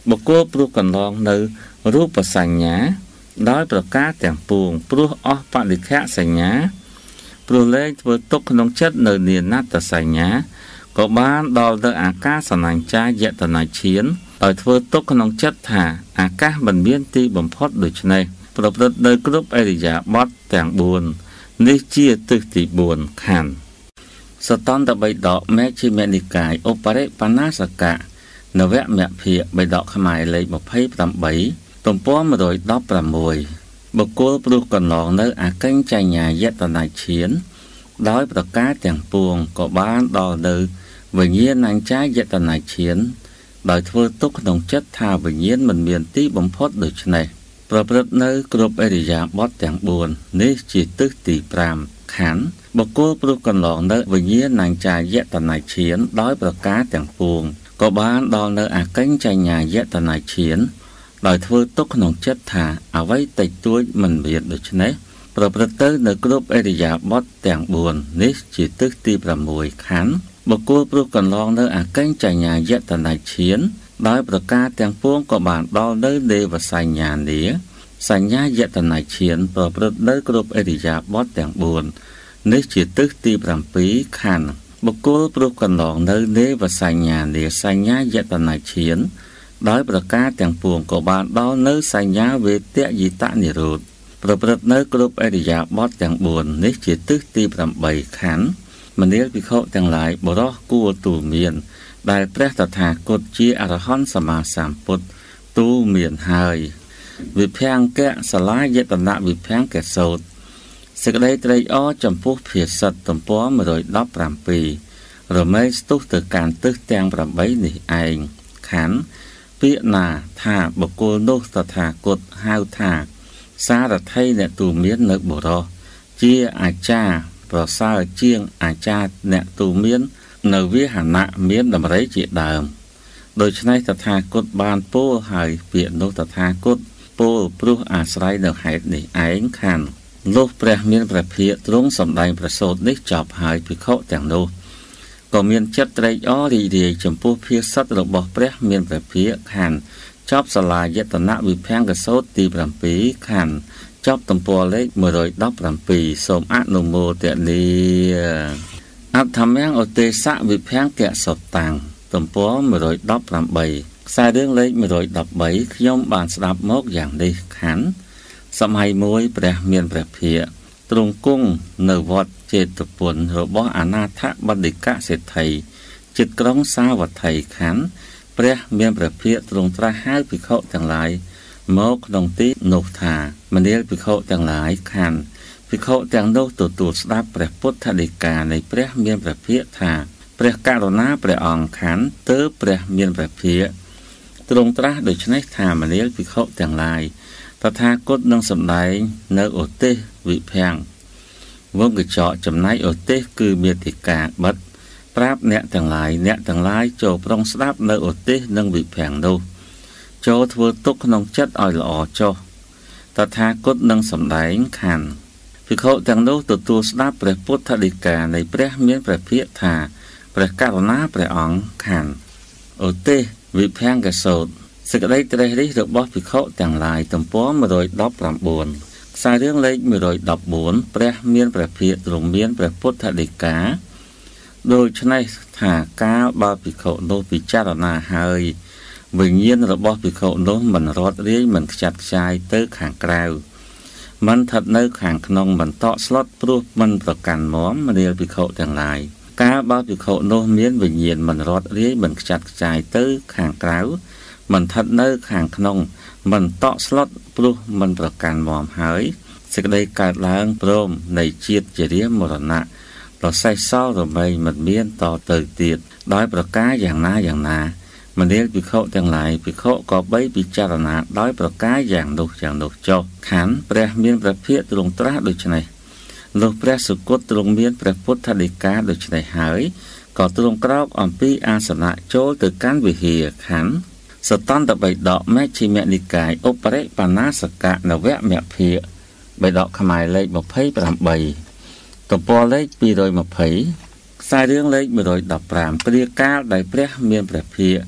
បុគ្គលព្រោះកន្លងនៅរូបសញ្ញាដោយប្រការទាំងពួងព្រោះអស់បរិខៈសញ្ញាព្រោះលែងធ្វើទុកក្នុងចិត្តនៅនាណត្តសញ្ញាក៏បានដល់ទៅអាកាសសញ្ចាយតនាឈានដោយធ្វើទុកក្នុងចិត្តថាអាកាសមិនមានទីបំផុតដូច្នេះប្រព្រឹត្តនៅគ្រប់អរិយាបថទាំងបួននេះជាទិសទីបួនខណ្ឌសតន្តបិដកមេជ្ឈិមនិកាយឧបរិបណាសកៈនវមភាគបិដកខ្មែរលេខยี่สิบแปดទំព័រmột trăm mười sáuបុគ្គលព្រោះកន្លងនៅអកញ្ចញ្ញាយតនាឈានដោយប្រការទាំងពួងក៏បានដល់នៅវិញ្ញាណัญចាយតនាឈានដោយធ្វើទុកក្នុងចិត្តថាវិញ្ញាណមិនមានទីបំផុតដូច្នេះប្រព្រឹត្តនៅគ្រប់អរិយាបថទាំងបួននេះជាទិសទីប្រាំខណ្ឌបុគ្គលព្រោះកន្លងនៅវិញ្ញាណัญចាយតនាឈានដោយប្រការទាំងពួងក៏បានដល់នៅអកញ្ចញ្ញាយតនាឈានដោយធ្វើទុកក្នុងចិត្តថាអ្វីតិចតួចមិនមានដូច្នេះប្រព្រឹត្តទៅនៅគ្រប់អរិយាបថទាំងបួននេះជាទិសទីប្រាំមួយខណ្ឌបុគ្គលព្រោះកន្លងនៅអកញ្ចញ្ញាយតនាឈានដោយប្រការទាំងពួងក៏បានដល់នៅនេវសញ្ញានាសញ្ញាយតនាឈានប្រព្រឹត្តនៅគ្រប់អរិយាបថទាំងបួននេះជាទិសទីប្រាំពីរខណ្ឌបុគ្គលព្រោះកន្លងនៅនេវសញ្ញានាសញ្ញាយតនាឈានដោយប្រការទាំងពួងក៏បានដល់នៅសញ្ញាវេទយិតនិរោធប្រព្រឹត្តនៅគ្រប់អរិយាបថទាំងបួននេះជាទិសទីប្រាំបីខណ្ឌមនាលភិក្ខុទាំងឡាយបរោះគួរទូលមានដែលព្រះតថាគតជាអរហន្តសម្មាសម្ពុទ្ធទូលមានហើយវិភង្គៈសឡាយតនវិភង្គៈសូត្រសេចក្តីត្រេកអរចំពោះភាសិតទំព័រmột trăm mười bảyរមែងស្ទុះទៅកាន់ទិសទាំងប្រាំបីនេះឯងខណ្ឌពាក្យណាថាបុគ្គលនោះតថាគតហៅថាសារថីអ្នកទូមាននៅបរោះជាអាចារ្យប្រសើរជាងអាចារ្យអ្នកទូមាននៅវិហណៈមានតម្រៃជាដើមដូច្នេះតថាគតបានពោលហើយពាក្យនោះតថាគតពោលព្រោះអាស្រ័យនៅហេតុនេះឯងខណ្ឌលុះព្រះមានព្រះភិក្ខទ្រង់សម្ដែងប្រសូតនេះចប់ហើយភិក្ខុទាំងនោះក៏មានចិត្តត្រេកអររីករាយចំពោះភាសិតរបស់ព្រះមានព្រះភិក្ខខណ្ឌចប់សាលាយតនវិភង្គសូត្រទីប្រាំពីរខណ្ឌចប់ទំព័រលេខmột trăm mười bảyសូមអនុមោទនាអត្ថមញ្ញឧទេសៈវិភង្គៈសុតតាំងទំព័រmột trăm mười támខ្សែរឿងលេខmột trăm mười baខ្ញុំបានស្ដាប់មកយ៉ាងនេះខណ្ឌសម័យមួយព្រះមានព្រះភិក្ខទ្រង់គង់នៅវត្តចេតពុនរបស់អនាថបណ្ឌិកសេដ្ឋីជិតក្រុងសាវត្ថីខណ្ឌព្រះមានព្រះភិក្ខទ្រង់ត្រាស់ហៅភិក្ខុទាំងឡាយមកក្នុងទីនោះថាមនាលភិក្ខុទាំងឡាយខណ្ឌភិក្ខុទាំងនោះទទួលស្ដាប់ព្រះពុទ្ធដីកានៃព្រះមានព្រះភិក្ខថាព្រះករុណាព្រះអង្គខណ្ឌទើបព្រះមានព្រះភិក្ខទ្រង់ត្រាស់ដូច្នេះថាមនាលភិក្ខុទាំងឡាយតថាគតនឹងសម្ដែងនៅឧទេសវិភង្គវងកញ្ចក់ចំណែកឧទេសគឺមេតិកាបិទប្រាប់អ្នកទាំងឡាយអ្នកទាំងឡាយចូលប្រុងស្ដាប់នៅឧទេសនិងវិភង្គនោះចូលធ្វើទុកក្នុងចិត្តឲ្យល្អចុះតថាគតនឹងសម្ដែងខណ្ឌភិក្ខុទាំងនោះទទួលស្ដាប់ព្រះពុទ្ធដីកានៃព្រះមានព្រះភិក្ខថាព្រះករុណាព្រះអង្គខណ្ឌឧទេសវិភង្គសូត្រសេចក្តីត្រេះរិះរបស់ភិក្ខុទាំងឡាយទំព័រmột trăm mười chínខ្សែរឿងលេខmột trăm mười bốnព្រះមានព្រះភិក្ខទ្រង់មានព្រះពុទ្ធដីកាដូច្នេះថាកាលបើភិក្ខុនោះពិចារណាហើយវិញ្ញាណរបស់ភិក្ខុនោះមិនរត់រាយមិនខ្ចាត់ខ្ចាយទៅខាងក្រៅមិនស្ថិតនៅខាងក្នុងមិនតក់ស្លុតព្រោះមិនប្រកាន់មមរាលភិក្ខុទាំងឡាយកាលបើភិក្ខុនោះមានវិញ្ញាណមិនរត់រាយមិនខ្ចាត់ខ្ចាយទៅខាងក្រៅមិនស្ថិតនៅខាងក្នុងមិនតក់ស្លុតព្រោះមិនប្រកាន់មមហើយសេចក្តីកើតឡើងព្រមនៃជាតិជារាមរណៈប្រសេះសល់រមែងមិនមានតទៅទៀតដោយប្រការយ៉ាងណាយ៉ាងណាមនាលភិក្ខុទាំងឡាយភិក្ខុក៏បីពិចារណាដោយប្រការយ៉ាងនោះយ៉ាងនោះចុះខណ្ឌព្រះមានព្រះភិក្ខទ្រង់ត្រាស់ដូច្នេះលុះព្រះសុគតទ្រង់មានព្រះពុទ្ធដីកាដូច្នេះហើយក៏ទ្រង់ក្រោកអំពីអាសនៈចូលទៅកាន់វិហារខណ្ឌសតន្តបិដកមេជ្ឈិមនិកាយឧបរិបណាសកៈនវមភាគបិដកខ្មែរលេខยี่สิบแปดទំព័រលេខtwo hundยี่สิบខ្សែរឿងលេខone hundred fifteenព្រាកាលដែលព្រះមានព្រះភិក្ខ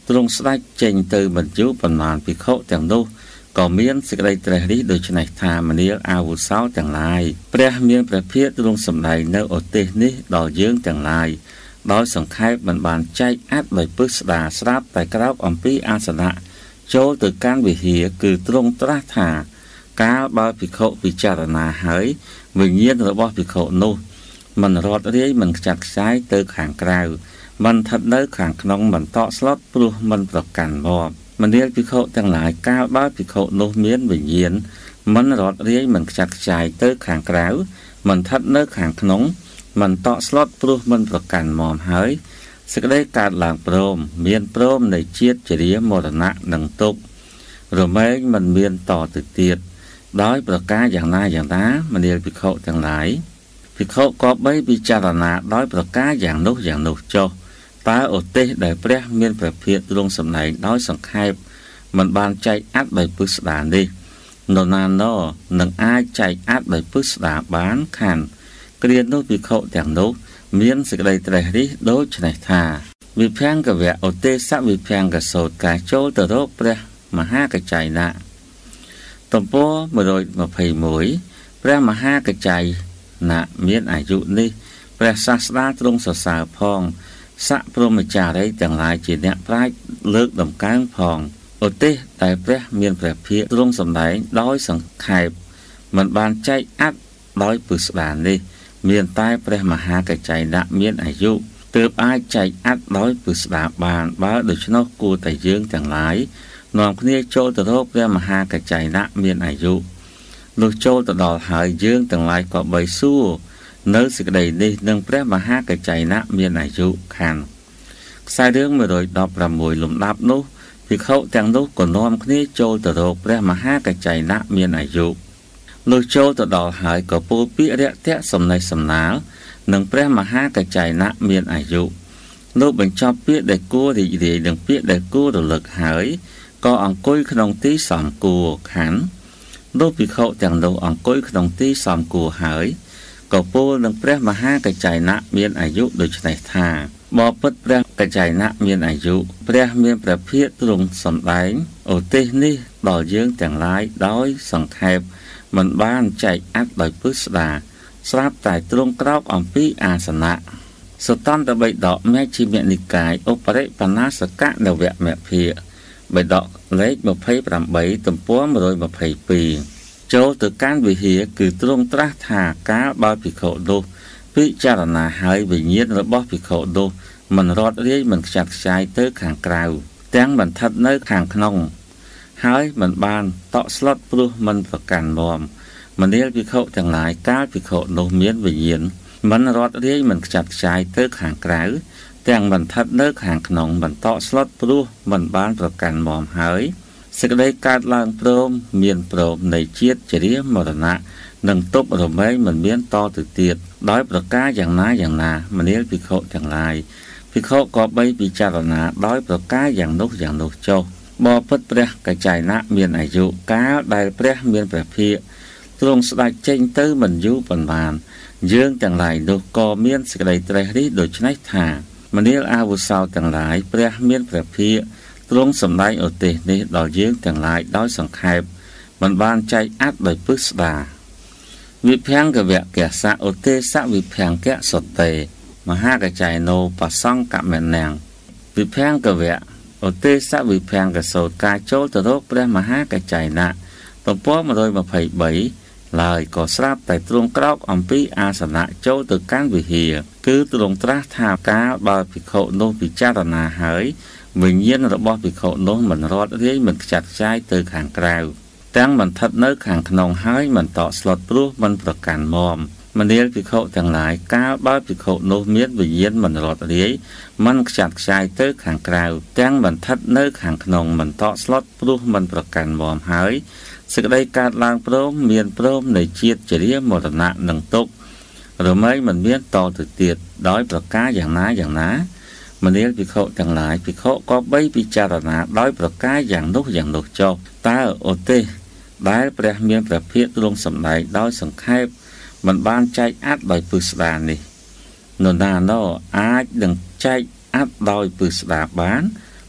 ตรงสไลด์เจงเตอร์บรรจุประมาณพิเคราะห์แต่งนู้ก็เมียนสิกได้ตรนี้โดยชนัยธามันเรียกอาวุธเสาแต่งลายเปรียเมียนประเภทตรงสำได้เนื้อโอเตนี้ดอกเยื้องแต่งลายโดยสังเขปบันบานใจอัดโดยพึกษดาสราบแต่กราบอมปีอาสนะโจtừการวิเหยคือตรงตราธาการบาพิเคราะห์พิจารณาหายวิญญาณระบบพิเคราะห์นู้มันรอดเรียมันจัดใช้เตอขางกลาวมันทัดเนื้อขางขนมมันเตาะสลดปลุมันประกันบอบมันเรียกพิเคราะห์ทั้งหลายก้าวบ้าพิเคราะห์นู้เมียนวิญญาณมันรอดเรียมันจัดใช้เตอขางกลาวมันทัดเนื้อขางขนมมันเตาะสลดปลุมันประกันมอมหายสกได้การหลังโปรมเมียนโปรมในเชียดเฉลียมรณะหนังตุกหรือไม่มันเมียนต่อติดเตียดด้อยประกาอย่างน่าอย่างน้ามันเรียกพิเคราะห์ทั้งหลายพิเคราะห์ก็ไม่พิจารณาด้อยประกาอย่างนุอย่างนุโจตาโอเตได้เปรียเมียนประเภทลงสำไหนด้อยสังเขปมันบานใจอัดใบพึกษดาดีโนนานโนหนังอายใจอัดใบพึกษดาบานขันเกลียนนุพิเคราะห์อย่างนุเมียนสิกได้ตรนี้โดยชนัยธาวิแพงกับแวะโอเตสัวิแพงกับโสดกาโจตโรเปรียมหากระจายนะตมโปมาโดยมาเพยหมวยเปรียมหากระจายนะเมียนอายุนี้เปรียศาสนาตรงสสาพองสะพรหมจารีต่างหลายจีเนปลายเลิกดำก้างพองโอเตแต่เปรียเมียนเปรียเพียตรงสำไหนร้อยสังไข่มันบานใจอัดร้อยปุสดานนี้เมียนใต้เปรียมหากระจายนะเมียนอายุเติบอายใจอัดร้อยปุสดาบานบ้าโดยชนกกูแต่ยืงต่างหลายนอมคณีโจตโรเปรียมหากระจายนะเมียนอายุลูกโจตดอลหายยืงต่างหลายก็ใบสู้เนื้อสิกใดนี้นึงเปรียมหากระจายนะเมียนอายุขันสายเรื่องมาโดยดอกประมวยหลุมดับนู้พิเขาแต่งนู้ก่อนนอมคณีโจตโรเปรียมหากระจายนะเมียนอายุลูกโจตดอลหายก็ปูปีเรียเตะสมในสำนาหนึ่งเปรียมหากระจายนะเมียนอายุลูกเป็นชอบเปียได้กู้ดีดีหนึ่งเปียได้กู้ระลึกหายก็อังกุ้ยขนมตีสามกูขันลูกพิเขาแต่งนู้อังกุ้ยขนมตีสามกูหายก็ปูหนึ่งเปรียมหากระจายนะเมียนอายุโดยชนัยธาบอพัดเปรียกระจายนะเมียนอายุเปรียเมียนประเภทตรงสำได้โอเตนี่ต่อเยื้องแต่งร้ายด้อยสังเขปมันบ้านใจอัดโดยพุทธดาสราบแต่ตรงกรอกอมปีอาสนะสตันตะใบดอกแม่ชีเมนิกายอุปเรปนาสกะเดวะแม่เพียใบดอกเล็กมาเพย์ปรำใบตุ่มป้อมาโดยมาเพย์ปีโจtừการวิเหยคือตรงตราธาการบาปิโคโดพิจารณาหายวิญญาณระบบปิโคโดมันรอดเรียมันจัดใช้เตอขางกลาวแตงมันทัดเนื้อขางขนงหายมันบานต่อสลัดปลุมันประกันบอมมันเรียกพิโคจังหลายการพิโคโดเมียนวิญญาณมันรอดเรียมันจัดใช้เตอขางกลาวแตงมันทัดเนื้อขางขนงมันต่อสลัดปลุมันบานประกันบอมหายสกได้การลางโปรมเมียนโปรมในเชียดเฉลียมรณะหนึ่งตบหรือไม่มันเมียนต่อติดเตียดด้อยประกาอย่างน้าอย่างนามันเรียกพิโคจังหลายพิโคก็ใบพิจารณาด้อยประกาอย่างนกอย่างนกโจบอพัดเปรียกระจายนะเมียนอายุก้าได้เปรียเมียนประเพียตรงสลายเจงเตอร์มันยุปันบานเยื่องจังหลายนกก็เมียนสกได้ตรริโดยชนัยธามันเรียกอาวุธสาวจังหลายเปรียเมียนประเพียตรงสำได้โอเตนี้ดอกเยื้องแต่งลายด้อยสังเขปมันบานใจอัดโดยพุทธดาวิแพงกับแวะแก่สะโอเตสะวิแพงแก่สดเตมหากระจายโนปัสซังกะแมนแนงวิแพงกับแวะโอเตสะวิแพงกับโสดกาโจตโรเปรมหากระจายนะตบป้อมาโดยมาไผ่ใบลายก็ทราบแต่ตรงกรอกอมปีอาสนะโจตึกการวิเหยคือตรงตราธาก้าบาปิโคโนปิจารณาหายวิญญาณระบบปิโคโนมันรอดเรียมันจัดใช้เตอขางกลาวตั้งมันทัดเนื้อขางขนองหายมันต่อสลดปลุมันประกันมอมมันเรียกปิโคทั้งหลายก้าบาปิโคโนเมียนวิญญาณมันรอดเรียมันจัดใช้เตอขางกลาวตั้งมันทัดเนื้อขางขนองมันต่อสลดปลุมันประกันมอมหายสกได้การลางโปรมเมียนโปรมในเชียดเฉลียมรณะหนึ่งตกหรือไม่มันเมียนต่อติดเตียดด้อยประกาอย่างน้าอย่างน้ามันเรียกพิโคทั้งหลายพิโคก็ใบพิจารณาด้อยประกาอย่างนกอย่างนกโจตาโอเตได้เปรียเมียนประเภทลงสำได้ด้อยสังเขปมันบานใจอัดโดยปุสดานี่นนาโนอาจดังใจอัดโดยปุสดาบาน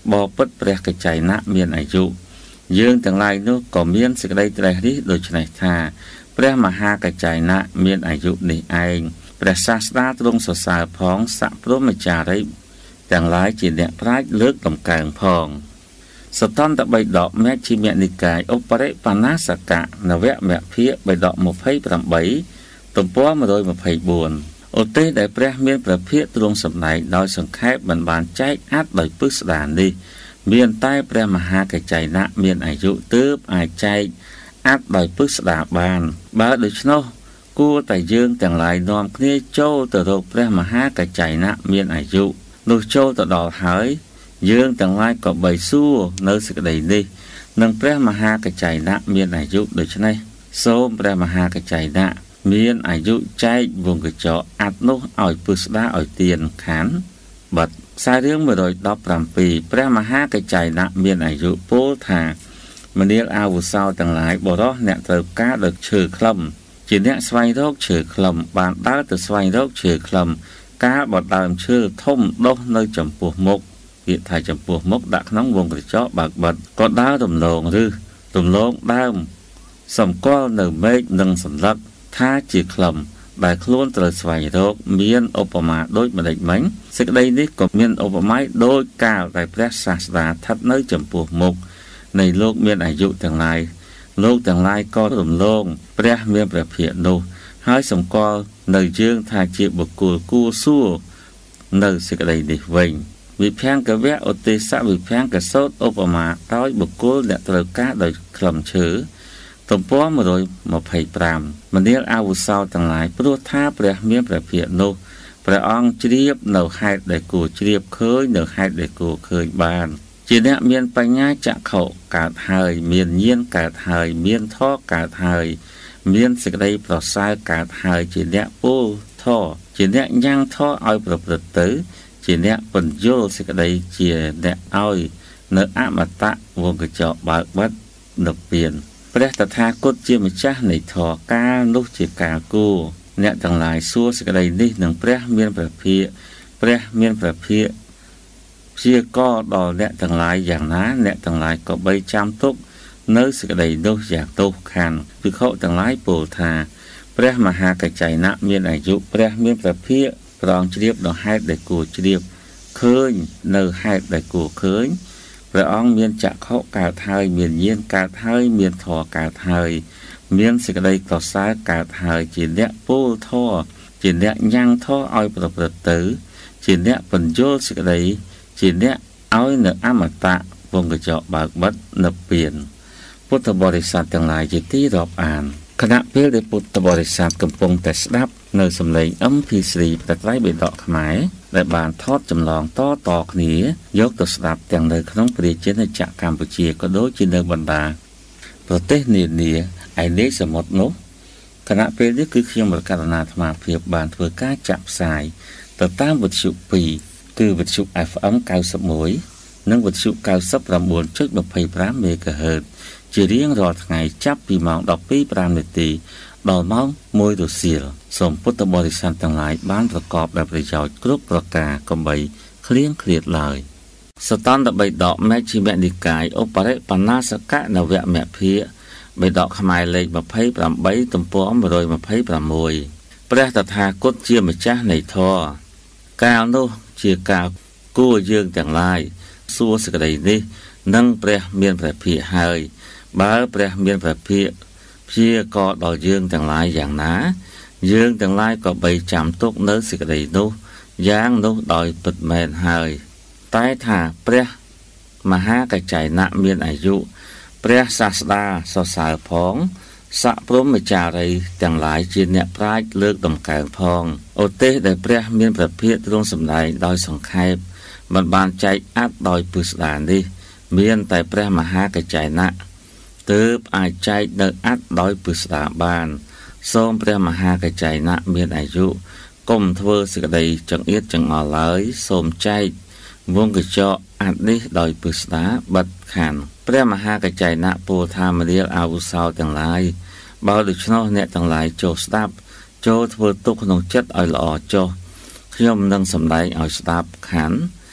บอปิดព្រះកច្ចៃណៈមានអាយុយើងទាំងឡាយនោះក៏មានសេចក្តីត្រេះរិះដូច្នេះថាព្រះមហាកច្ចៃណៈមានអាយុនេះឯងព្រះសាស្តាទ្រង់សរសើរផងស័កព្រហ្មចារីទាំងឡាយជាអ្នកប្រាជ្ញលើកដំកើងផងសតន្តបិដកមជ្ឈិមនិកាយឧបរិបណាសកៈនវមភាគបិដកยี่สิบแปดទំព័រmột trăm hai mươi tưឧទ្ទេសដែលព្រះមានព្រះភិក្ខទ្រង់សម្ដែងដោយសង្ខេបមិនបានចែកអត្ថដោយពិស្ដារនេះមានតែព្រះមហាកច្ចៃណៈមានអាយុទើបអាចចែកអត្ថដោយពិស្ដារបានបើដូច្នោះគួរតែយើងទាំងឡាយនាំគ្នាចូលទៅរកព្រះមហាកច្ចៃណៈមានអាយុនោះចូលទៅដល់ហើយយើងទាំងឡាយក៏បីសួរនៅសេចក្តីនេះនឹងព្រះមហាកច្ចៃណៈមានអាយុដូច្នេះសូមព្រះមហាកច្ចៃណៈមានអាយុចែកវងកញ្ចក់អត្ថនោះឲ្យពិស្ដារឲ្យទៀនខានបាត់ខ្សែរឿងmột trăm mười bảyព្រះមហាកច្ចៃណៈមានអាយុពោលថាមនាលអាវុសោទាំងឡាយបរោះអ្នកត្រូវការដឹកឈើខ្លឹមជាអ្នកស្វែងរកឈើខ្លឹមបានដើរទៅស្វែងរកឈើខ្លឹមកាលបដើមឈើធំដុះនៅចំពោះមុខពាក្យថាចំពោះមុខដាក់ក្នុងវងកញ្ចក់បើកបិទក៏ដើររំលងឬរំលងដើមសម្គាល់នៅមេឃនិងសន្លឹកថាជាខ្លឹមដែលខ្លួនត្រូវស្វែងរកមានឧបមាដូចម្ដេចមិញសេចក្តីនេះក៏មានឧបមាដូចកាលដែលព្រះសាស្តាស្ថិតនៅចំពោះមុខនៃលោកមានអាយុទាំងឡាយលោកទាំងឡាយក៏រំលងព្រះមានព្រះភិក្ខនោះហើយសម្គាល់នៅយើងថាជាបុគ្គលគួរសួរនៅសេចក្តីនេះវិញវិភាំងកវៈឧទេសៈវិភាំងកសោតឧបមាដោយបុគ្គលអ្នកត្រូវការដោយខ្លឹមឈើទំព័រmột trăm hai mươi lămមនាលអាវុសោទាំងឡាយព្រោះថាព្រះមានព្រះភិក្ខនោះព្រះអង្គជ្រាបនៅហេតុដែលគួរជ្រាបឃើញនៅហេតុដែលគួរឃើញបានជាអ្នកមានបញ្ញាចក្ខុកើតហើយមានញាណកើតហើយមានធម៌កើតហើយមានសេចក្តីប្រសើរកើតហើយជាអ្នកពោលធម៌ជាអ្នកញ៉ាំងធម៌ឲ្យប្រព្រឹត្តទៅជាអ្នកបញ្យល់សេចក្តីជាអ្នកឲ្យនៅអមតៈវងកញ្ចក់បើកបិទនិព្វានព្រះតថាគតជាម្ចាស់នៃធម៌កាលនោះជាកាលគួរអ្នកទាំងឡាយសួរសេចក្តីនេះនឹងព្រះមានព្រះភិក្ខព្រះមានព្រះភិក្ខព្យាករដល់អ្នកទាំងឡាយយ៉ាងណាអ្នកទាំងឡាយក៏បីចាំទុកនៅសេចក្តីនោះយ៉ាងទោសខានភិក្ខុទាំងឡាយពោលថាព្រះមហាកច្ចៃណៈមានអាយុព្រះមានព្រះភិក្ខប្រងជ្រាបដល់ហេតុដែលគួរជ្រាបឃើញនៅហេតុដែលគួរឃើញព្រះអង្គមានចក្ខុកើតហើយមានញាណកើតហើយមានធម៌កើតហើយមានសេចក្តីប្រសើរកើតហើយជាអ្នកពោលធម៌ជាអ្នកញ៉ាំងធម៌ឲ្យប្រព្រឹត្តទៅជាអ្នកបញ្យល់សេចក្តីជាអ្នកឲ្យនៅអមតៈវងកញ្ចក់បើកបិទនិព្វានពុទ្ធបរិស័ទទាំងឡាយជាទីរាប់អានគណៈពេលដែលពុទ្ធបរិស័ទកំពុងតែស្ដាប់នៅសំឡេង เอ็ม พี ทรี ព្រះត្រៃបិដកខ្មែរដែលបានថតចម្លងតតគ្នាយកទៅស្ដាប់ទាំងនៅក្នុងប្រជាជាតិកម្ពុជាក៏ដូចជានៅបណ្ដាប្រទេសនានាឯនេះសមុទ្រនោះគណៈពេលនេះគឺខ្ញុំរកករណាអាត្មាភាពបានធ្វើការចាក់ផ្សាយទៅតាមវិទ្យុពីរគឺវិទ្យុ เอฟ เอ็ม เก้าสิบเอ็ดនិងវិទ្យុ เก้าสิบเก้าจุดยี่สิบห้า មេហ្គាហឺតជារៀងរាល់ថ្ងៃចាប់ពីម៉ោងដប់ពីរប្រាំនាទីដល់ម៉ោងមួយរសៀលសូមពុទ្ធបរិស័ទទាំងឡាយបានប្រកបដោយប្រយោជន៍គ្រប់ប្រការកុំបីឃ្លៀងឃ្លាតឡើយសតន្តបិដកមជ្ឈិមនិកាយឧបរិបណាសកៈនវមភាគបិដកខ្មែរលេខยี่สิบแปดទំព័រmột trăm hai mươi sáuព្រះតថាគតជាម្ចាស់នៃធម៌កាលនោះជាកាលគួរយើងទាំងឡាយសួរសេចក្តីនេះនឹងព្រះមានព្រះភិក្ខហើយបើព្រះមានព្រះភិក្ខព្យាករដល់យើងទាំងឡាយយ៉ាងណាយើងទាំងឡាយក៏បីចាំទុកនៅសេចក្តីនោះយ៉ាងនោះដោយពិតមែនហើយតែថាព្រះមហាកច្ចៃណៈមានអាយុព្រះសាស្តាសរសើរផងស័កព្រហ្មចារីទាំងឡាយជាអ្នកប្រាជ្ញលើកដំកើងផងឧទ្ទេសដែលព្រះមានព្រះភិក្ខទ្រង់សម្ដែងដោយសង្ខេបមិនបានចែកអត្ថដោយពិស្ដារនេះមានតែព្រះមហាកច្ចៃណៈទើបអាចចែកនៅអត្ថដោយពិស្ដារបានសូមព្រះមហាកច្ចៃណៈមានអាយុកុំធ្វើសេចក្តីចង្អៀតចង្អល់ឡើយសូមចែកវងកញ្ចក់អត្ថនេះដោយពិស្ដារបិទខានព្រះមហាកច្ចៃណៈពោលថាមនាលអាវុសោទាំងឡាយបើដូច្នោះអ្នកទាំងឡាយចូលស្ដាប់ចូលធ្វើទុកក្នុងចិត្តឲ្យល្អចុះខ្ញុំនឹងសម្ដែងឲ្យស្ដាប់ខានភ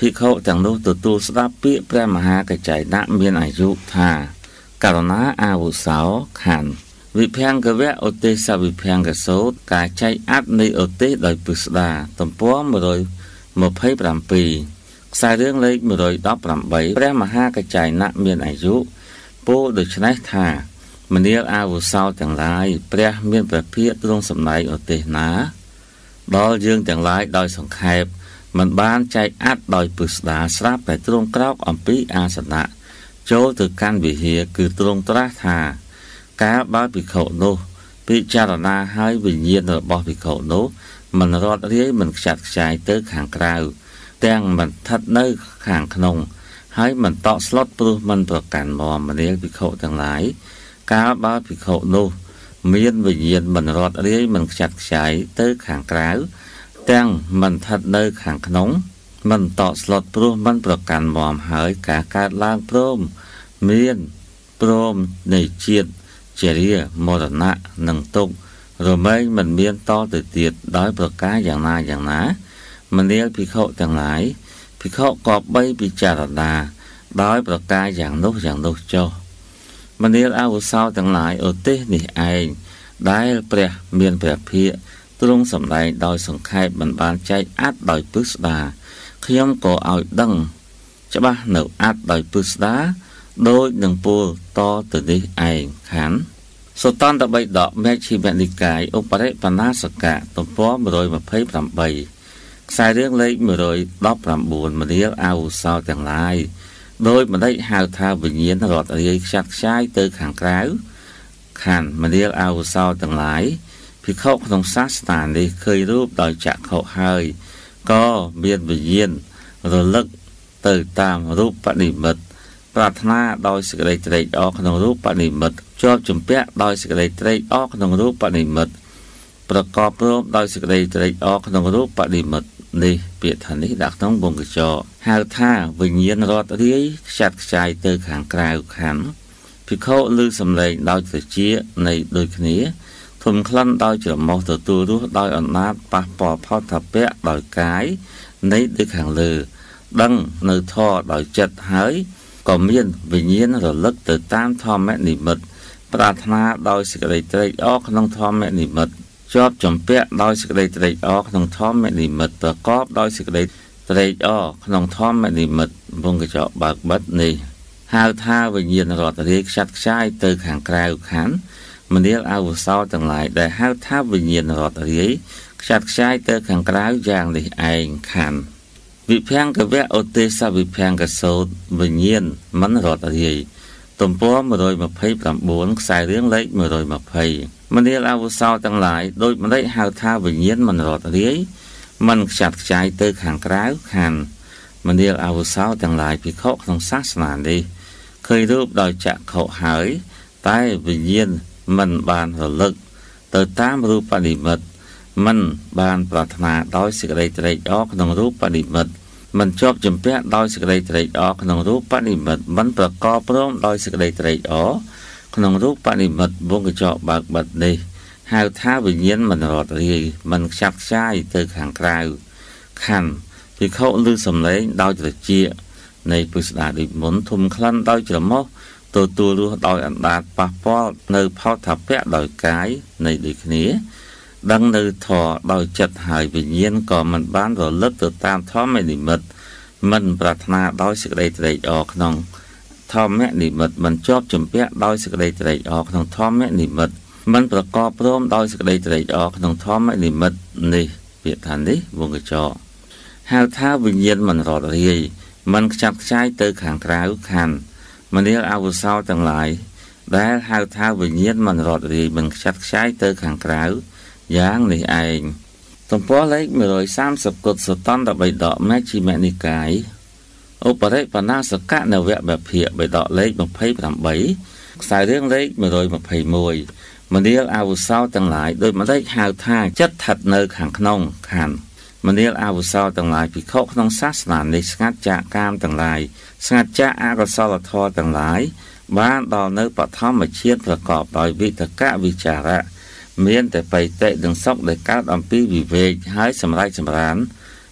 ភិក្ខុទាំងនោះទទួលស្ដាប់ពាក្យព្រះមហាកច្ច័យណៈមានអាយុថាករណាអាវុសោខណ្ឌវិភង្គវៈឧទេសវិភង្គសូត្រការចែកអត្ថនៃឧទេសដោយពិស្ដាទំព័រmột trăm hai mươi bảyខ្សែរឿងលេខmột trăm mười támព្រះមហាកច្ច័យណៈមានអាយុពោលដូច្នេះថាមនាលអាវុសោទាំងឡាយព្រះមានព្រះភិក្ខទ្រង់សម្ដែងឧទេសណាដល់យើងទាំងឡាយដោយសង្ខេបមិនបានចែកអត្ថដោយពិស្ដាស្រាប់តែទ្រង់ក្រោកអំពីអាសនៈចូលទៅកាន់វិហារគឺទ្រង់ត្រាស់ថាកាលបើភិក្ខុនោះពិចារណាហើយវិញ្ញាណរបស់ភិក្ខុនោះមិនរត់រាយមិនខ្ចាត់ខ្ចាយទៅខាងក្រៅទាំងមិនស្ថិតនៅខាងក្នុងហើយមិនតក់ស្លុតព្រោះមិនប្រកាន់មមនាលភិក្ខុទាំងឡាយកាលបើភិក្ខុនោះមានវិញ្ញាណមិនរត់រាយមិនខ្ចាត់ខ្ចាយទៅខាងក្រៅទាំងមិនស្ថិតនៅខាងក្នុងមិនតក់ស្លុតព្រោះមិនប្រកាន់មមហើយការកើតឡើងព្រមមានព្រមនៃជាតិជារាមរណៈនិងទុក្ខរមែងមិនមានតទៅទៀតដោយប្រការយ៉ាងណាយ៉ាងណាមនាលភិក្ខុទាំងឡាយភិក្ខុក៏បីពិចារណាដោយប្រការយ៉ាងនោះយ៉ាងនោះចុះមនាលអាវុសោទាំងឡាយឧទេសនេះឯងដែលព្រះមានព្រះភិក្ខទ្រង់សម្ដែងដោយសង្ខេបមិនបានចែកអត្ថដោយពិស្ដាខ្ញុំក៏ឲ្យដឹងច្បាស់នៅអត្ថដោយពិស្ដាដោយនឹងពោលតទៅនេះឯងខានសុតន្តបិដកមេជ្ឈិមនិកាយឧបរិបណាសកៈទំព័រmột trăm hai mươi támខ្សែរឿងលេខmột trăm mười chínមនាលអាវុសោទាំងឡាយដោយមិនដេចហៅថាវិញ្ញាណរត់រាយខ្ចាត់ខ្ចាយទៅខាងក្រៅខានមនាលអាវុសោទាំងឡាយភិក្ខុក្នុងសាសនានេះឃើញរូបដោយចក្ខុហើយក៏មានវិញ្ញាណរលឹកទៅតាមរូបបនិមិត្តប្រាថ្នាដោយសេចក្តីត្រេកអរក្នុងរូបបនិមិត្តជាប់ជំពាក់ដោយសេចក្តីត្រេកអរក្នុងរូបបនិមិត្តប្រកបព្រមដោយសេចក្តីត្រេកអរក្នុងរូបបនិមិត្តនេះពាក្យថានេះដាក់ក្នុងវង្កចរហៅថាវិញ្ញាណរត់រាយខ្ចាត់ខ្ចាយទៅខាងក្រៅខណ្ឌភិក្ខុឮសំឡេងដោយត្រជានៃដូចគ្នាធំក្លិនដោយច្រមុះទទួលរស់ដោយអំណាចប៉ះពាល់ផលថពៈដោយកាយនៃដូចខាងលើដឹងនៅធរដោយចិត្តហើយក៏មានវិញ្ញាណរលឹកទៅតាមធម្មនិមិត្តប្រាថ្នាដោយសេចក្តីត្រេកអរក្នុងធម្មនិមិត្តជាប់ជំពាក់ដោយសេចក្តីត្រេកអរក្នុងធម្មនិមិត្តប្រកបដោយសេចក្តីត្រេកអរក្នុងធម្មនិមិត្តវង្កចកបើកបិទនេះហៅថាវិញ្ញាណរត់រាយខ្ចាត់ខ្ចាយទៅខាងក្រៅខណ្ឌមនាលអាវុសោទាំងឡាយដែលហៅថាវិញ្ញាណរត់រាយខ្ចាត់ខ្ចាយទៅខាងក្រៅយ៉ាងនេះឯងខណ្ឌវិភង្គវៈឧទេសវិភង្គសូត្រវិញ្ញាណមិនរត់រាយទំព័រmột trăm hai mươi chínខ្សែរឿងលេខmột trăm hai mươiមនាលអាវុសោទាំងឡាយដោយមិនដេចហៅថាវិញ្ញាណមិនរត់រាយមិនខ្ចាត់ខ្ចាយទៅខាងក្រៅខណ្ឌមនាលអាវុសោទាំងឡាយភិក្ខុក្នុងសាសនានេះឃើញរូបដោយចក្ខុហើយតែវិញ្ញាណមិនបានរលឹកទៅតាមរូបបនិមិត្តមិនបានប្រាថ្នាដោយសេចក្តីត្រេកអរក្នុងរូបបនិមិត្តមិនជាប់ជំពាក់ដោយសេចក្តីត្រេកអរក្នុងរូបបនិមិត្តមិនប្រកបព្រមដោយសេចក្តីត្រេកអរក្នុងរូបបនិមិត្តវង្កចកបើកបិទនេះហៅថាវិញ្ញាណមិនរត់រាយមិនខ្ចាត់ខ្ចាយទៅខាងក្រៅខណ្ឌភិក្ខុឮសំឡេងដោយត្រជានៃពិស្ដាដូចមុនធំក្លិនដោយច្រមុះទទួលរស់ដោយអណ្ដាតប៉ះពាល់នៅផលថពៈដោយកាយនៃដូចគ្នាដឹងនៅធរដោយចិត្តហើយវិញ្ញាណក៏មិនបានរលឹកទៅតាមធម្មនិមិត្តមិនប្រាថ្នាដោយសេចក្តីត្រេកអរក្នុងធម្មនិមិត្តមិនជាប់ជំពាក់ដោយសេចក្តីត្រេកអរក្នុងធម្មនិមិត្តមិនប្រកបព្រមដោយសេចក្តីត្រេកអរក្នុងធម្មនិមិត្តនេះពាក្យថានេះវង្កចរហៅថាវិញ្ញាណមិនរត់រាយមិនខ្ចាត់ខ្ចាយទៅខាងក្រៅខណ្ឌមនាលអាវុសោទាំងឡាយដែលហៅថាវិញ្ញាណមិនរត់រាយមិនខ្ចាត់ខ្ចាយទៅខាងក្រៅយ៉ាងនេះឯងទំព័រលេខmột trăm ba mươiគុតសតន្តបិដកមេជ្ឈិមនិកាយឧបរិបណាសកៈនវៈបភិបិដកលេខยี่สิบแปดខ្សែរឿងលេខmột trăm hai mươi mốtមនាលអាវុសោទាំងឡាយដោយមិនដេចហៅថាចិត្តស្ថិតនៅខាងក្នុងខណ្ឌមនាលអាវុសោទាំងឡាយភិក្ខុក្នុងសាសនានេះស្ងាត់ចាកកាមទាំងឡាយស្ងាត់ចាកអកុសលធម៌ទាំងឡាយបានដល់នៅបឋមជាតិប្រកបដោយវិតកវិចារៈមានតែបៃតិនិងសុខដែលកើតអំពីវិវេកហើយសម្រេចសម្រាន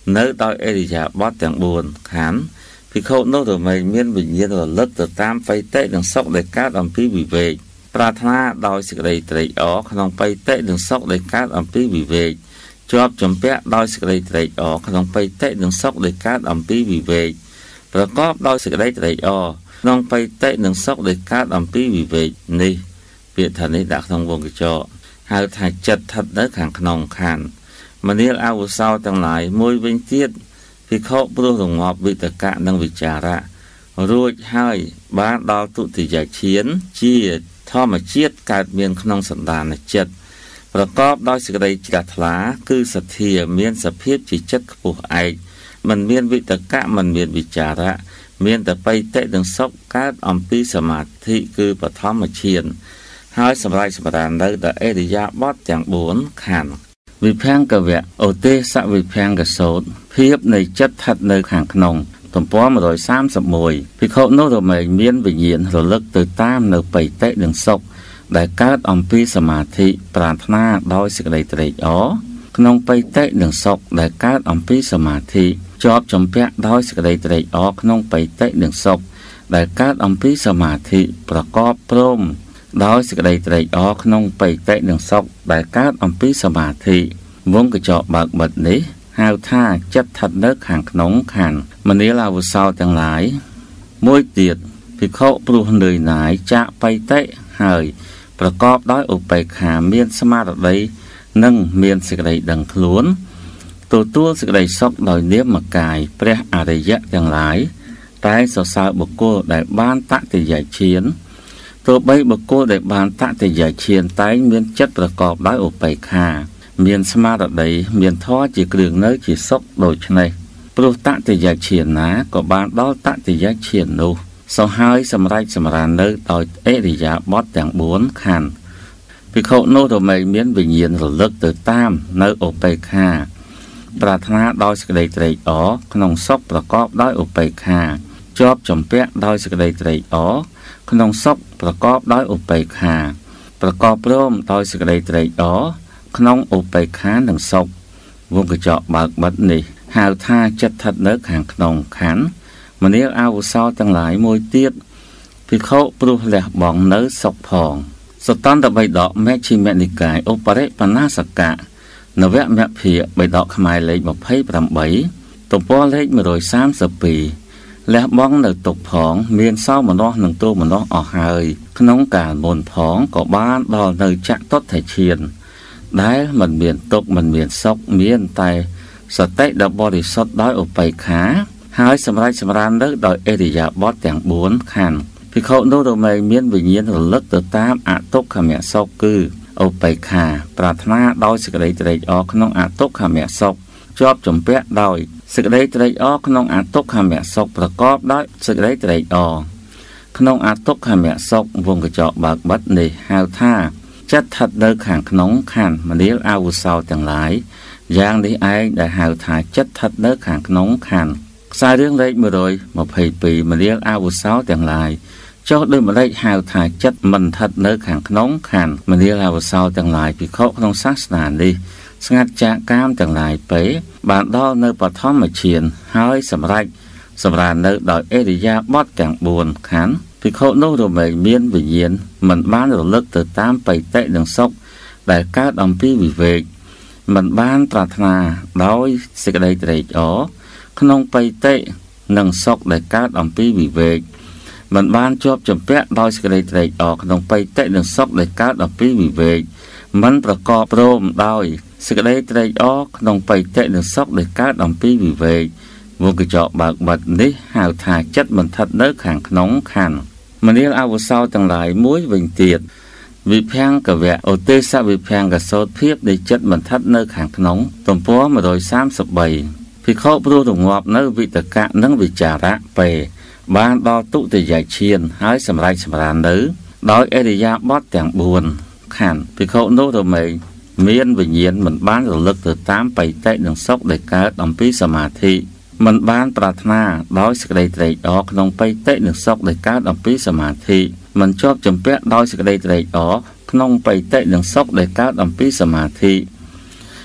នៅដោយអេរិយាបថទាំងបួនខណ្ឌភិក្ខុនោះរមែងមានវិញ្ញាណរលឹកទៅតាមបៃតេនិងសុខដែលកើតអំពីវិវេកប្រាថ្នាដោយសេចក្តីត្រេកអរក្នុងបៃតេនិងសុខដែលកើតអំពីវិវេកជាប់ជំពាក់ដោយសេចក្តីត្រេកអរក្នុងបៃតេនិងសុខដែលកើតអំពីវិវេកប្រកបដោយសេចក្តីត្រេកអរក្នុងបៃតេនិងសុខដែលកើតអំពីវិវេកនេះពាក្យថានេះដាក់ក្នុងវងកញ្ចក់ហៅថាចិត្តស្ថិតនៅខាងក្នុងខណ្ឌមនាលអវសោទាំងឡាយមួយវិញទៀតភិក្ខុព្រោះរងាប់វិតកៈនិងវិចារៈរួចហើយបានដល់ទុតិយឈានជាធម្មជាតិកើតមានក្នុងសន្តានចិត្តប្រកបដោយសេចក្តីជ្រះថ្លាគឺសទ្ធាមានសភាពជាចិត្តខ្ពស់ឯកមិនមានវិតកៈមិនមានវិចារៈមានតែបៃតេនិងសុខកើតអំពីសមាធិគឺបឋមឈានហើយសម្រាប់សម្រាននៅដល់អេរិយាបថទាំងបួនខណ្ឌវិភង្គវៈឧទេសវិភង្គសោតភាពនៃចិត្តស្ថិតនៅខាងក្នុងទំព័រmột trăm ba mươi mốtភិក្ខុនោះរមែងមានវិញ្ញាណរលឹកទៅតាមនៅបៃតេនិងសុខដែលកើតអំពីសមាធិប្រាថ្នាដោយសេចក្តីត្រេកអរក្នុងបៃតេនិងសុខដែលកើតអំពីសមាធិជាប់ជំពាក់ដោយសេចក្តីត្រេកអរក្នុងបៃតេនិងសុខដែលកើតអំពីសមាធិប្រកបព្រមដោយសេចក្តីត្រេកអរក្នុងបៃតេនិងសុខដែលកើតអំពីសមាធិវងកញ្ចក់បើកបិទនេះហៅថាចិត្តស្ថិតនៅខាងក្នុងខណ្ឌមនាលអវសោទាំងឡាយមួយទៀតភិក្ខុព្រោះនឿយណាយចាក់បៃតេហើយប្រកបដោយឧបេក្ខាមានស្មារតីនិងមានសេចក្តីដឹងខ្លួនទទួលសេចក្តីសុខដោយនាមកាយព្រះអរិយៈទាំងឡាយតែសរសើរបុគ្គលដែលបានតតិយឈានទោះបីបុគ្គលដែលបានតតិយឈានតែងមានចិត្តប្រកបដោយឧបេក្ខាមានស្មារតីមានធម៌ជាគ្រឿងនៅជាសុខដូច្នេះព្រោះតតិយឈានណាក៏បានដល់តតិយឈាននោះសោះហើយសម្រេចសម្រាននៅដោយអេរិយាបថទាំងបួនខណ្ឌភិក្ខុនោះរមែងមានវិញ្ញាណរលឹកទៅតាមនៅឧបេក្ខាប្រាថ្នាដោយសេចក្តីត្រេកអរក្នុងសុខប្រកបដោយឧបេក្ខាជាប់ជំពាក់ដោយសេចក្តីត្រេកអរក្នុងសុខប្រកបដោយឧបេក្ខាប្រកបព្រមដោយសេចក្តីត្រេកអរក្នុងឧបេក្ខានិងសុខវងកញ្ចក់បើកបិទនេះហៅថាចិត្តស្ថិតនៅខាងក្នុងខណ្ឌមនាលអវសោទាំងឡាយមួយទៀតភិក្ខុព្រោះលះបង់នៅសុខផងសតន្តបិដកមេជ្ឈិមនិកាយឧបរិបណាសកៈនវមភាគបិដកខ្មែរលេខยี่สิบแปดទំព័រលេខmột trăm ba mươi haiលះបង់នៅទុកផងមានសោមនស្សនឹងទោមនស្សអស់ហើយក្នុងកាលមុនផងក៏បានដល់នៅចតុដ្ឋឈានដែលមិនមានទុកមិនមានសុខមានតែសតិដ៏បរិសុទ្ធដោយឧបេក្ខាហើយសម្រេចសម្រាននៅដោយអេរិយាបថទាំងបួនខណ្ឌភិក្ខុនោះរមែងមានវិញ្ញាណរលឹកទៅតាមអទុក្ខមសុខគឺឧបេក្ខាប្រាថ្នាដោយសេចក្តីត្រេកអរក្នុងអទុក្ខមសុខជាប់ជំពាក់ដោយសេចក្តីត្រេកអរក្នុងអទុក្ខមសុខប្រកបដោយសេចក្តីត្រេកអរក្នុងអទុក្ខមសុខវងកញ្ចក់បើកបិទនេះហៅថាចិត្តស្ថិតនៅខាងក្នុងខណ្ឌមនាលអវសោទាំងឡាយយ៉ាងនេះឯងដែលហៅថាចិត្តស្ថិតនៅខាងក្នុងខណ្ឌខ្សែរឿងលេខmột trăm hai mươi haiមនាលអវសោទាំងឡាយចុះដោយម្លេចហៅថាចិត្តមិនស្ថិតនៅខាងក្នុងខណ្ឌមនាលអវសោទាំងឡាយភិក្ខុក្នុងសាសនានេះស្ងាត់ចាកកាមទាំងឡាយពេបានដល់នៅបឋមឈានហើយសម្រេចសម្រាននៅដោយអេរិយាបថទាំងបួនខណ្ឌភិក្ខុនោះរមែងមានវិញ្ញាណមិនបានរលឹកទៅតាមបៃតេនិងសុខដែលកើតអំពីវិវេកមិនបានប្រាថ្នាដោយសេចក្តីត្រេកអរក្នុងបៃតេនិងសុខដែលកើតអំពីវិវេកមិនបានជាប់ជំពាក់ដោយសេចក្តីត្រេកអរក្នុងបៃតេនិងសុខដែលកើតអំពីវិវេកមិនប្រកបព្រមដោយសេចក្តីត្រេកអរក្នុងបៃតេនិងសុខដែលកើតអំពីវិវេកវងកញ្ចក់បើកបិទនេះហៅថាចិត្តមិនស្ថិតនៅខាងក្នុងខណ្ឌមនាលអវសោទាំងឡាយមួយវិញទៀតវិភង្គវៈឧទេសវិភង្គសោតភាពនៃចិត្តមិនស្ថិតនៅខាងក្នុងទំព័រmột trăm ba mươi baភិក្ខុព្រោះរងាប់នៅវិតកៈនិងវិចារៈពេបានដល់ទុតិយឈានហើយសម្រេចសម្រាននៅដោយអេរិយាបថទាំងបួនខណ្ឌភិក្ខុនោះរមែងមានវិញ្ញាណមិនបានរលឹកទៅតាមបៃតេនិងសុខដែលកើតអំពីសមាធិមិនបានប្រាថ្នាដោយសេចក្តីត្រេកអរក្នុងបៃតេនិងសុខដែលកើតអំពីសមាធិមិនជាប់ជំពាក់ដោយសេចក្តីត្រេកអរក្នុងបៃតេនិងសុខដែលកើតអំពីសមាធិ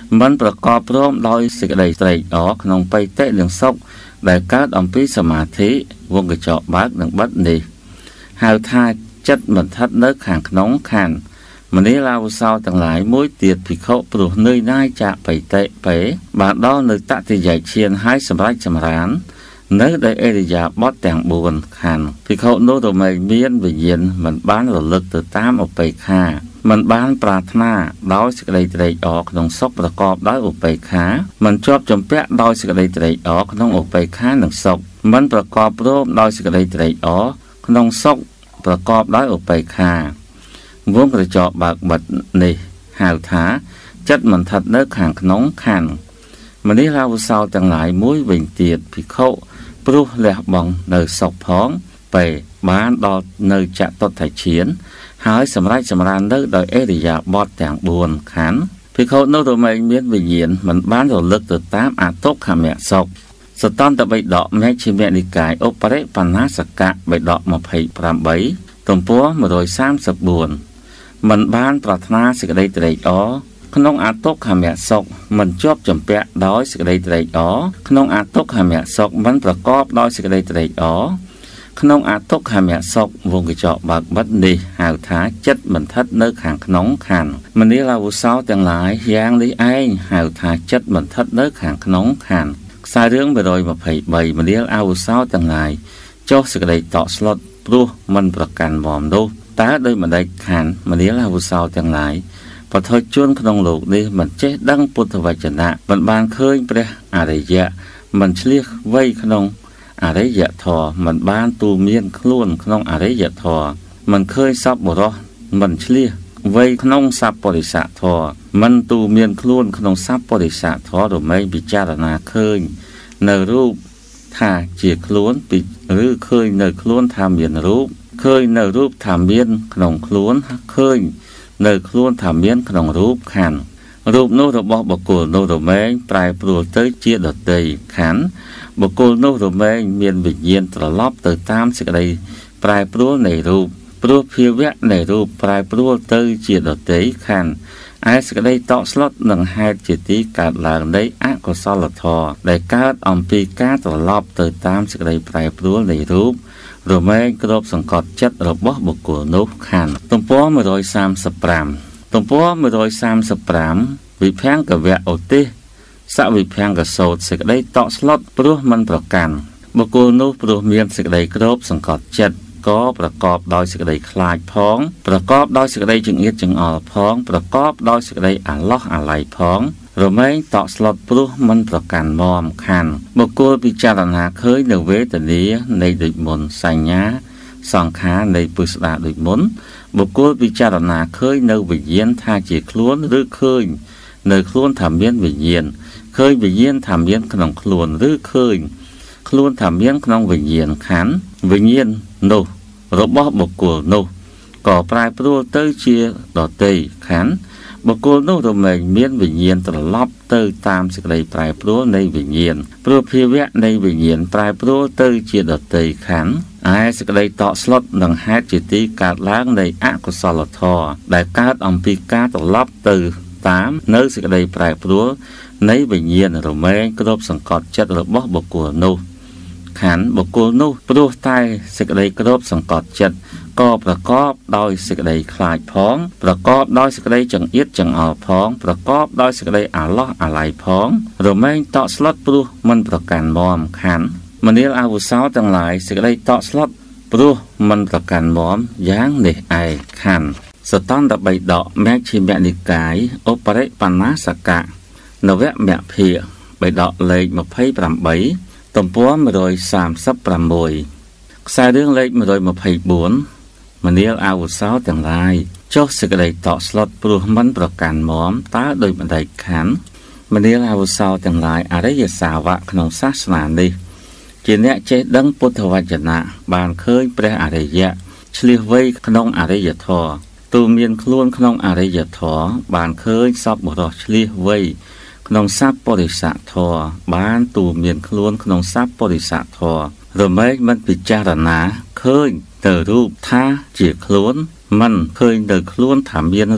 มันประกอบร่วมโดยสิ่งใดใดออกนองไปเตะเรื่องซกได้การอมพิสมาธิวงกระจกบักหนึ่งบัดนี้หาทาจัดมันทัดเนื้อขางน้องขันมันนี้เราเศร้าต่างหลายมุ้ยเตียดผิเขาปลุกเนยน่าจะไปเตะไปบาดด้อเนยตัดที่ใหญ่เชียนให้สำรักสำรานเนื้อได้เอริยาบอดแต่งบุญขันผิเขาโน้ตไม่เมียนไปเย็นมันบ้านหลุดลึกตัวตามออกไปฆ่ามันบ้านปรารถนาดาวสิ่งใดใดออกน้องซกประกอบได้ออกไปค้ามันชอบจมเปะดาวสิ่งใดใดออกน้องออกไปค้าหนึ่งศกมันประกอบรูปดาวสิ่งใดใดออกน้องซกประกอบได้ออกไปค้าวงกระจกบากบัดนี่หาวถาจัดมันทัดเนื้อขางน้องขันมันนี้เราเศร้าต่างหลายมุ้ยเบ่งเตียดผิเขาปลุกแหลกบองเนยศกพ้องไปบ้านดอเนยจะตดไถเฉียนหายสำรักสำรานเนื้อโดยเอริยาบอดแต่งบุญขันผิเขาโน้ตไม่เมียนวิญญาณมันบ้านเราเลิกตัวตามอาตกขามะศกสตอนตะใบดอกแม่ชิเมนิกายอุปเรปัญหาสกะใบดอกมาไผ่ปรามใบตมปัวมาโดยสามสบุญมันบ้านปรารถนาสิ่งใดใดอ๋อขนมอาตกขามะศกมันชอบจำเปะดอยสิ่งใดใดอ๋อขนมอาตกขามะศกมันประกอบดอยสิ่งใดใดอ๋อขนมอาตกขามะศกวงกระจกบากบัดดีหาวท้าจัดมันทัดเนื้อขางขนมขันมันนี้เราเศร้าต่างหลายยางนี้ไอ้หาวท้าจัดมันทัดเนื้อขางขนมขันสายเรื่องไปโดยมาไผ่ใบมันนี้เอาเศร้าต่างหลายโจสิ่งใดต่อสลดปลุกมันประกันบอมดูตาโดยมันได้ขันมันนี้เราเศร้าต่างหลายพอทอยจวนขนมโลกนี้มันเจ๊ดังพุทธวจนะมันบานเคยไปอะไรเยอะมันเรียกไว้ขนมอะไรเยอะทอมันบ้านตูเมียนคล้วนขนมอะไรเยอะทอมันเคยซับบรอมันเรียกไว้ขนมซับบริษัททอมันตูเมียนคล้วนขนมซับบริษัททอหรือไม่พิจารณาเคยในรูปถ้าเจียคล้วนปิดหรือเคยในคล้วนทำเมียนรูปเคยในรูปทำเมียนขนมคล้วนเคยในคล้วนทำเมียนขนมรูปขันรูปโน้ตบอกบกโกโน้ตแมงปลายปลัวเตยเจียดเตยขันบกโกโน้ตแมงเมียนวิญญาณตลอดเตยตามสิ่งใดปลายปลัวในรูปปลัวเพียแวะในรูปปลายปลัวเตยเจียดเตยขันไอ้สิ่งใดต่อสลดหนึ่งให้จิตติการหลังได้อะก็สลดทอได้การอมปีการตลอดเตยตามสิ่งใดปลายปลัวในรูปหรือไม่กรบสังกัดจัดระบบบกโกโน้ตขันตรงป้อมาโดยสามสปรามตรงป้อมาโดยสามสปรามวิแพงกับแวะโอติสวิแพงกับโซดสิ่งใดต่อสลดปลุกมันประกันบกโกโน้ตปลุกเมียนสิ่งใดกรบสังกัดจัดก็ประกอบโดยสิ่งใดคลายพ้องประกอบโดยสิ่งใดจึงเอียดจึงอ่อพ้องประกอบโดยสิ่งใดอ่านล็อกอะไรพ้องหรือไม่ต่อสลดปลุกมันประกันมอมขันบกโกพิจารณาเคยในเวทนี้ในดิมนสัญญาสังขารในปุษดาดิมนบกโกพิจารณาเคยในวิญญาณท่าจีคล้วนหรือเคยในคล้วนทำเมียนวิญญาณเคยวิญญาณทำเมียนขนมคล้วนหรือเคยคล้วนทำเมียนขนมวิญญาณขันวิญญาณโนรบบบบกโกโนก่อปลายปลัวเตยเชียดอเตยขันบกโกโนตัวเมงเมียนวิญญาณตลอดเตยตามสิ่งใดปลายปลัวในวิญญาณปลัวเพียแวะในวิญญาณปลายปลัวเตยเชียดอเตยขันไอ้สิ่งใดต่อสลดหนังแฮจิตติการล้างในอะกุศลทอได้การอมปีการตลอดเตยตามเนื้อสิ่งใดปลายปลัวในวิญญาณหรือไม่กรบสังกัดจัดระบบบกโกโนขันบกโกโนปลุกใต้สิ่งใดกรบสังกัดจัดก็ประกอบโดยสิ่งใดคลายพ้องประกอบโดยสิ่งใดจังเอียดจังอ่อพ้องประกอบโดยสิ่งใดอ่าล้ออะไรพ้องหรือไม่ต่อสลดปลุกมันประกันมอมขันมันนี้อาวุธสาวต่างหลายสิ่งใดต่อสลดปลุกมันประกันมอมย่างเนไอขันสตอนตะใบดอกแมกชิเมนิกายอุปเรปัญหาสกะนเวะแมเพียใบดอกเลยมาไพ่ปรำใบตมปัวมาโดยสามซับปรำบยสายเรื่องเล็กมาโดยมาไพ่บุญมันนี้อาวุธสาวต่างหลายโจสิ่งใดต่อสลดปลุกมันประกันมอมตาโดยบันไดขันมันนี้อาวุธสาวต่างหลายอะไรยสาวะขนมศาสนาดีจีเนเจดังพุทธวจนะบานเคยแปรอะไรยะเฉลียวไว้ขนมอะไรยทอตูเมียนคล้วนขนมอะไรยทอบานเคยซับบรอเฉลียวไว้ขนมซับบริษัททอบ้านตูเมียนคล้วนขนมซับบริษัททอหรือไม่มันพิจารณาเคยเตอรูปท่าเจียคล้วนมันเคยเดินคล้วนถามเมียนรูป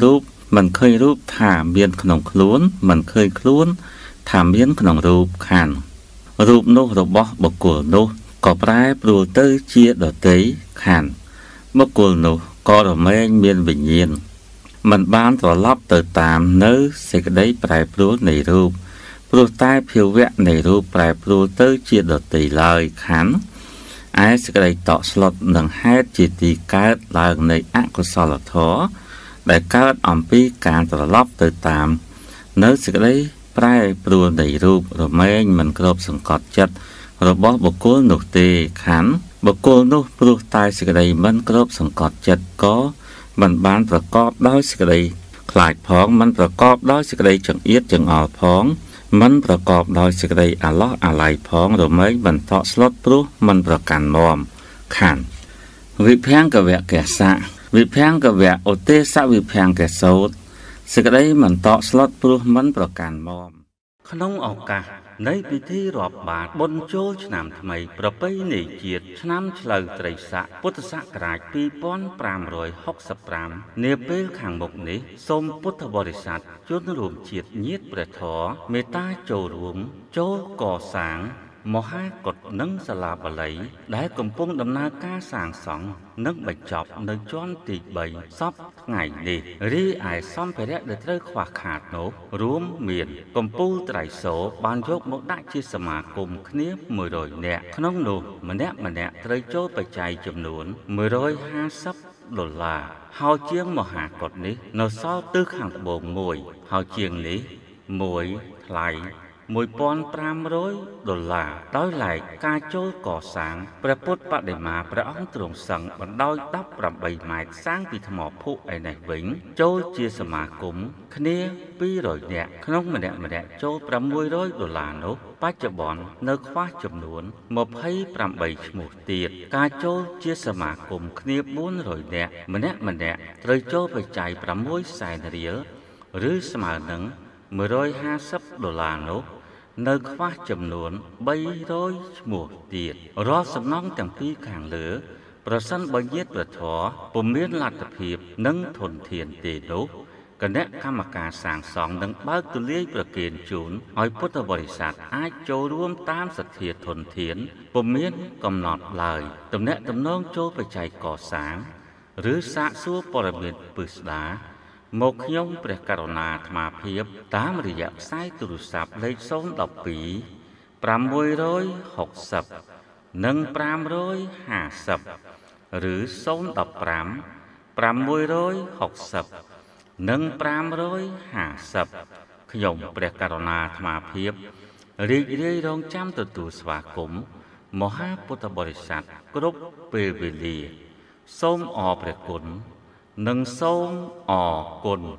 มันเคยรูปถามเบียนขนมคล้วนมันเคยคล้วนถามเบียนขนมรูปขันรูปโนรบอบกลโนก็ปลายปลูเตอร์เชียดเตยขันบกลโนก็ระเมงเมียนวิญญาณมันบ้านตลอดเติตามเนื้อเสกได้ปลายปลูในรูปปลูใต้เพียวแวะในรูปปลายปลูเตอร์เชียดเตยลอยขันไอ้สกได้ต่อสลดหนังแฮดจิตีการลายในอักษรทอได้การอมปีการตลอดเติตามเนื้อสกได้ปลายปลูในรูประเมงมันกรบสังกัดจัดระบบบกลนุเตขันบกลนุปลูตายสกได้มันกรบสังกัดจัดก็มันบ้านประกอบด้วยสกได้คลายพ้องมันประกอบด้วยสกได้จังเอียดจังอ่อพ้องมันประกอบด้วยสกได้อาล้ออะไรพ้องหรือไม่บรรทอสลดปลุมันประกันมอมขันวิแพงกับแวะแก่สะวิแพงกับแวะโอเตสะวิแพงแก่โซดสกได้มันทอสลดปลุมันประกันมอมขนมออกกะในพิธีรอบบาทบนโจชนามทำไมประเพณีเจียดชนามเฉลยไตรสะพุทธศักราชปีป้อนปรามรอยหกสิบปรามเนเปิลขังบกนี้สมพุทธบริษัทจุดรวมเจียดเยียดประทอเมตตาโจรวมโจก่อสางมหากฎนังสลาบไหลได้กำปงดำนาก้าสางสองนักใบจอบในจ้อนตีใบซอบไงดีรีไอซ่อมไปได้เดือดเลือขวาขาดโนรวมเมียนกำปูไตรโสบานยกมกได้ชีสมาคมเนี้ยมือโดยแน่ขนมหนูมันแน่มันแน่ไตรโจไปใจจำนวนมือร้อยห้าสิบดอลลาร์เฮาเชียงมหากฎนี้นซอตื้อขังโบงมวยเฮาเชียงนี้มวยไหลมวยปอนปรามร้อยดอลลาร์ด้อยไหลกาโจก่อสางประพุทธปฏิมาประอังตรงสังบรรดอยดับปรับใบไม้สร้างปีธมอผู้ไอในวิงโจเจียสมาคมคเนียปีรอยเนี่ยขนมมันแดะมันแดะโจประมวยร้อยดอลลาร์นุปัจจุบันเนื้อคว้าจำนวนมาให้ปรับใบชมูเตียดกาโจเจียสมาคมคเนียบุญรอยเนี่ยมันแดะมันแดะเตยโจไปใจประมวยสายเรียลหรือสมาหนังมือร้อยห้าสิบดอลลาร์นุเนื้อคว้าจำนวนใบร้อยหมวกเตียดรอสำน้องจังปีขางเหลือประสันใบเย็ดประถอปุ่มเมียนลาดตะเพียบนั่งทนเทียนเตโนกันแนะกรรมการสั่งสองดังบ้าตุเลี้ยประเกณฑ์จูนหอยพุทธบริษัทอาจโจร่วมตามสัตเทียทนเทียนปุ่มเมียนกำหนดลายตำแหน่งตำน้องโจไปใจก่อสางหรือสะซัวปรเมียนปึษดาหมกยงเปรกรณาธมาเพียบตามระยะสายตุรุศัพท์เลขสองดอกปีปรามมวยร้อยหกสิบหนึ่งปรามร้อยห้าสิบหรือสองดอกปรามปรามมวยร้อยหกสิบหนึ่งปรามร้อยห้าสิบขยมเปรกรณาธมาเพียบเรียกเรียรองจำตัวตัวสวากรมมหาพุทธบริษัทกรุ๊ปเปเวลีส้มอเปรกุลหนึ่งส้มออกกุล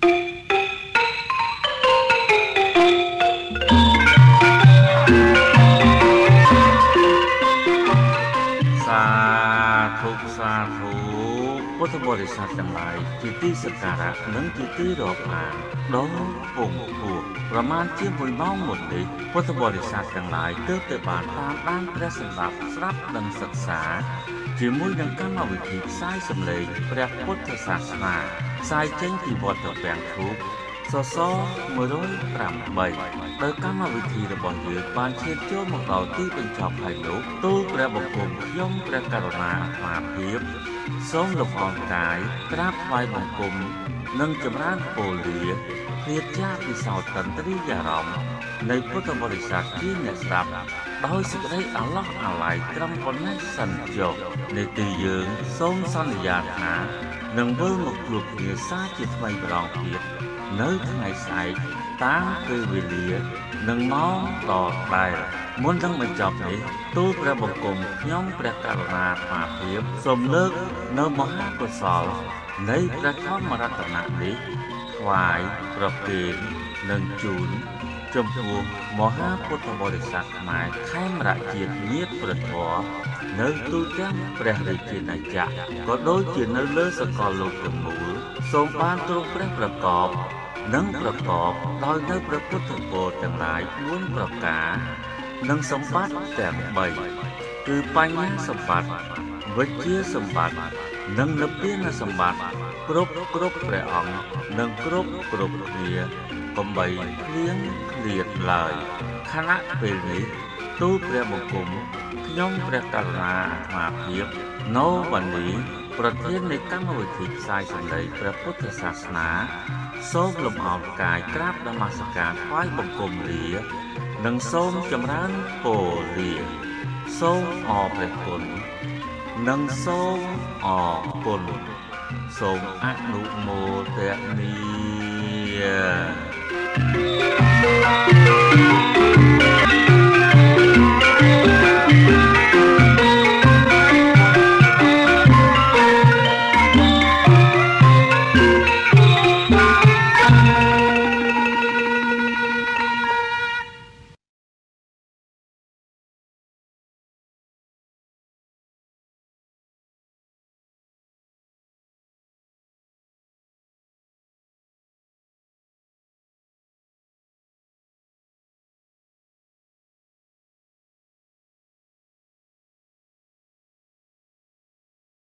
สาธุสาธุพุทธบริษัททั้งหลายจิตที่สการะหนึ่งจิตที่รอบอ่านดอกปุ่งผูกประมาณเที่ยงปุยเมาหมดเลยพุทธบริษัททั้งหลายเติบโตบานตามด้านพระสมบัติสรับดังศึกษาจีมุ่ยดังการมาวิธีสายสำเร็จพระพุทธศาสนาสายเจ้งที่บทต่อแปลงทุกสอสอมือร้อยปรำใบโดยการมาวิธีระบอบยืดบานเชียนโจ้หมกเราที่เป็นชาวไผ่ลุกตู้พระบกรมย่อมพระกรุณามาเพียบส้มหลบอ่อนกายกราบไหว้บังคมนั่งจำร้านโปเลียเพียรจ้าพิสาวตันตริยารมในพุทธบริษัทที่เนสรับโดยสิ่งใดอัลลอฮ์อะไรกรำคนให้สันจบในตียืงส้มสัญญาหาหนึ่งเบอร์หมกกลุ่มเหนือซาจิตไว้บรองเพียรเนื้อทั้งไงใส่ตามคือวิเลียหนึ่งมองต่อไปมุนทั้งมันจบนี้ตู้พระบกรมย่อมประกาศมามาเพียบสมเลิกเนื้อมหากุศลในพระธรรมรัตนนี้ถวายประเคนหนึ่งจูนจมพูมหาพุทธบริษัทหมายแค่มระเจียนเงียบประทอเนื้อตู้แจ้งประหริจินาจักก็โดยจีนเนื้อเลือสกอลูกจมูกทรงบ้านตรงพระประกอบนั่งประกอบโดยเนื้อพระพุทธโกศทั้งหลายม้วนประกานั่งสมบัติแต่ใบคือปัญญาสมบัติวิเชียสมบัติនិងនិព្វានសម្បត្តិគ្រប់គ្រប់ព្រះអង្គនិងគ្រប់គ្រប់គ្នាកុំបីឃ្លៀងឃ្លាតឡើយខណៈពេលនេះទូលព្រះបង្គំខ្ញុំព្រះករុណាអាត្មាភាពនៅวันนี้ប្រធាននៃកម្មវិធីផ្សាយសម្លេងព្រះពុទ្ធសាសនាសូមលំអរកាយក្រាបនមស្ការថ្វាយបង្គំលានិងសូមចម្រើនពរលាសូមអរព្រះគុណនិងសូមអរគុណសូមអនុមោទនា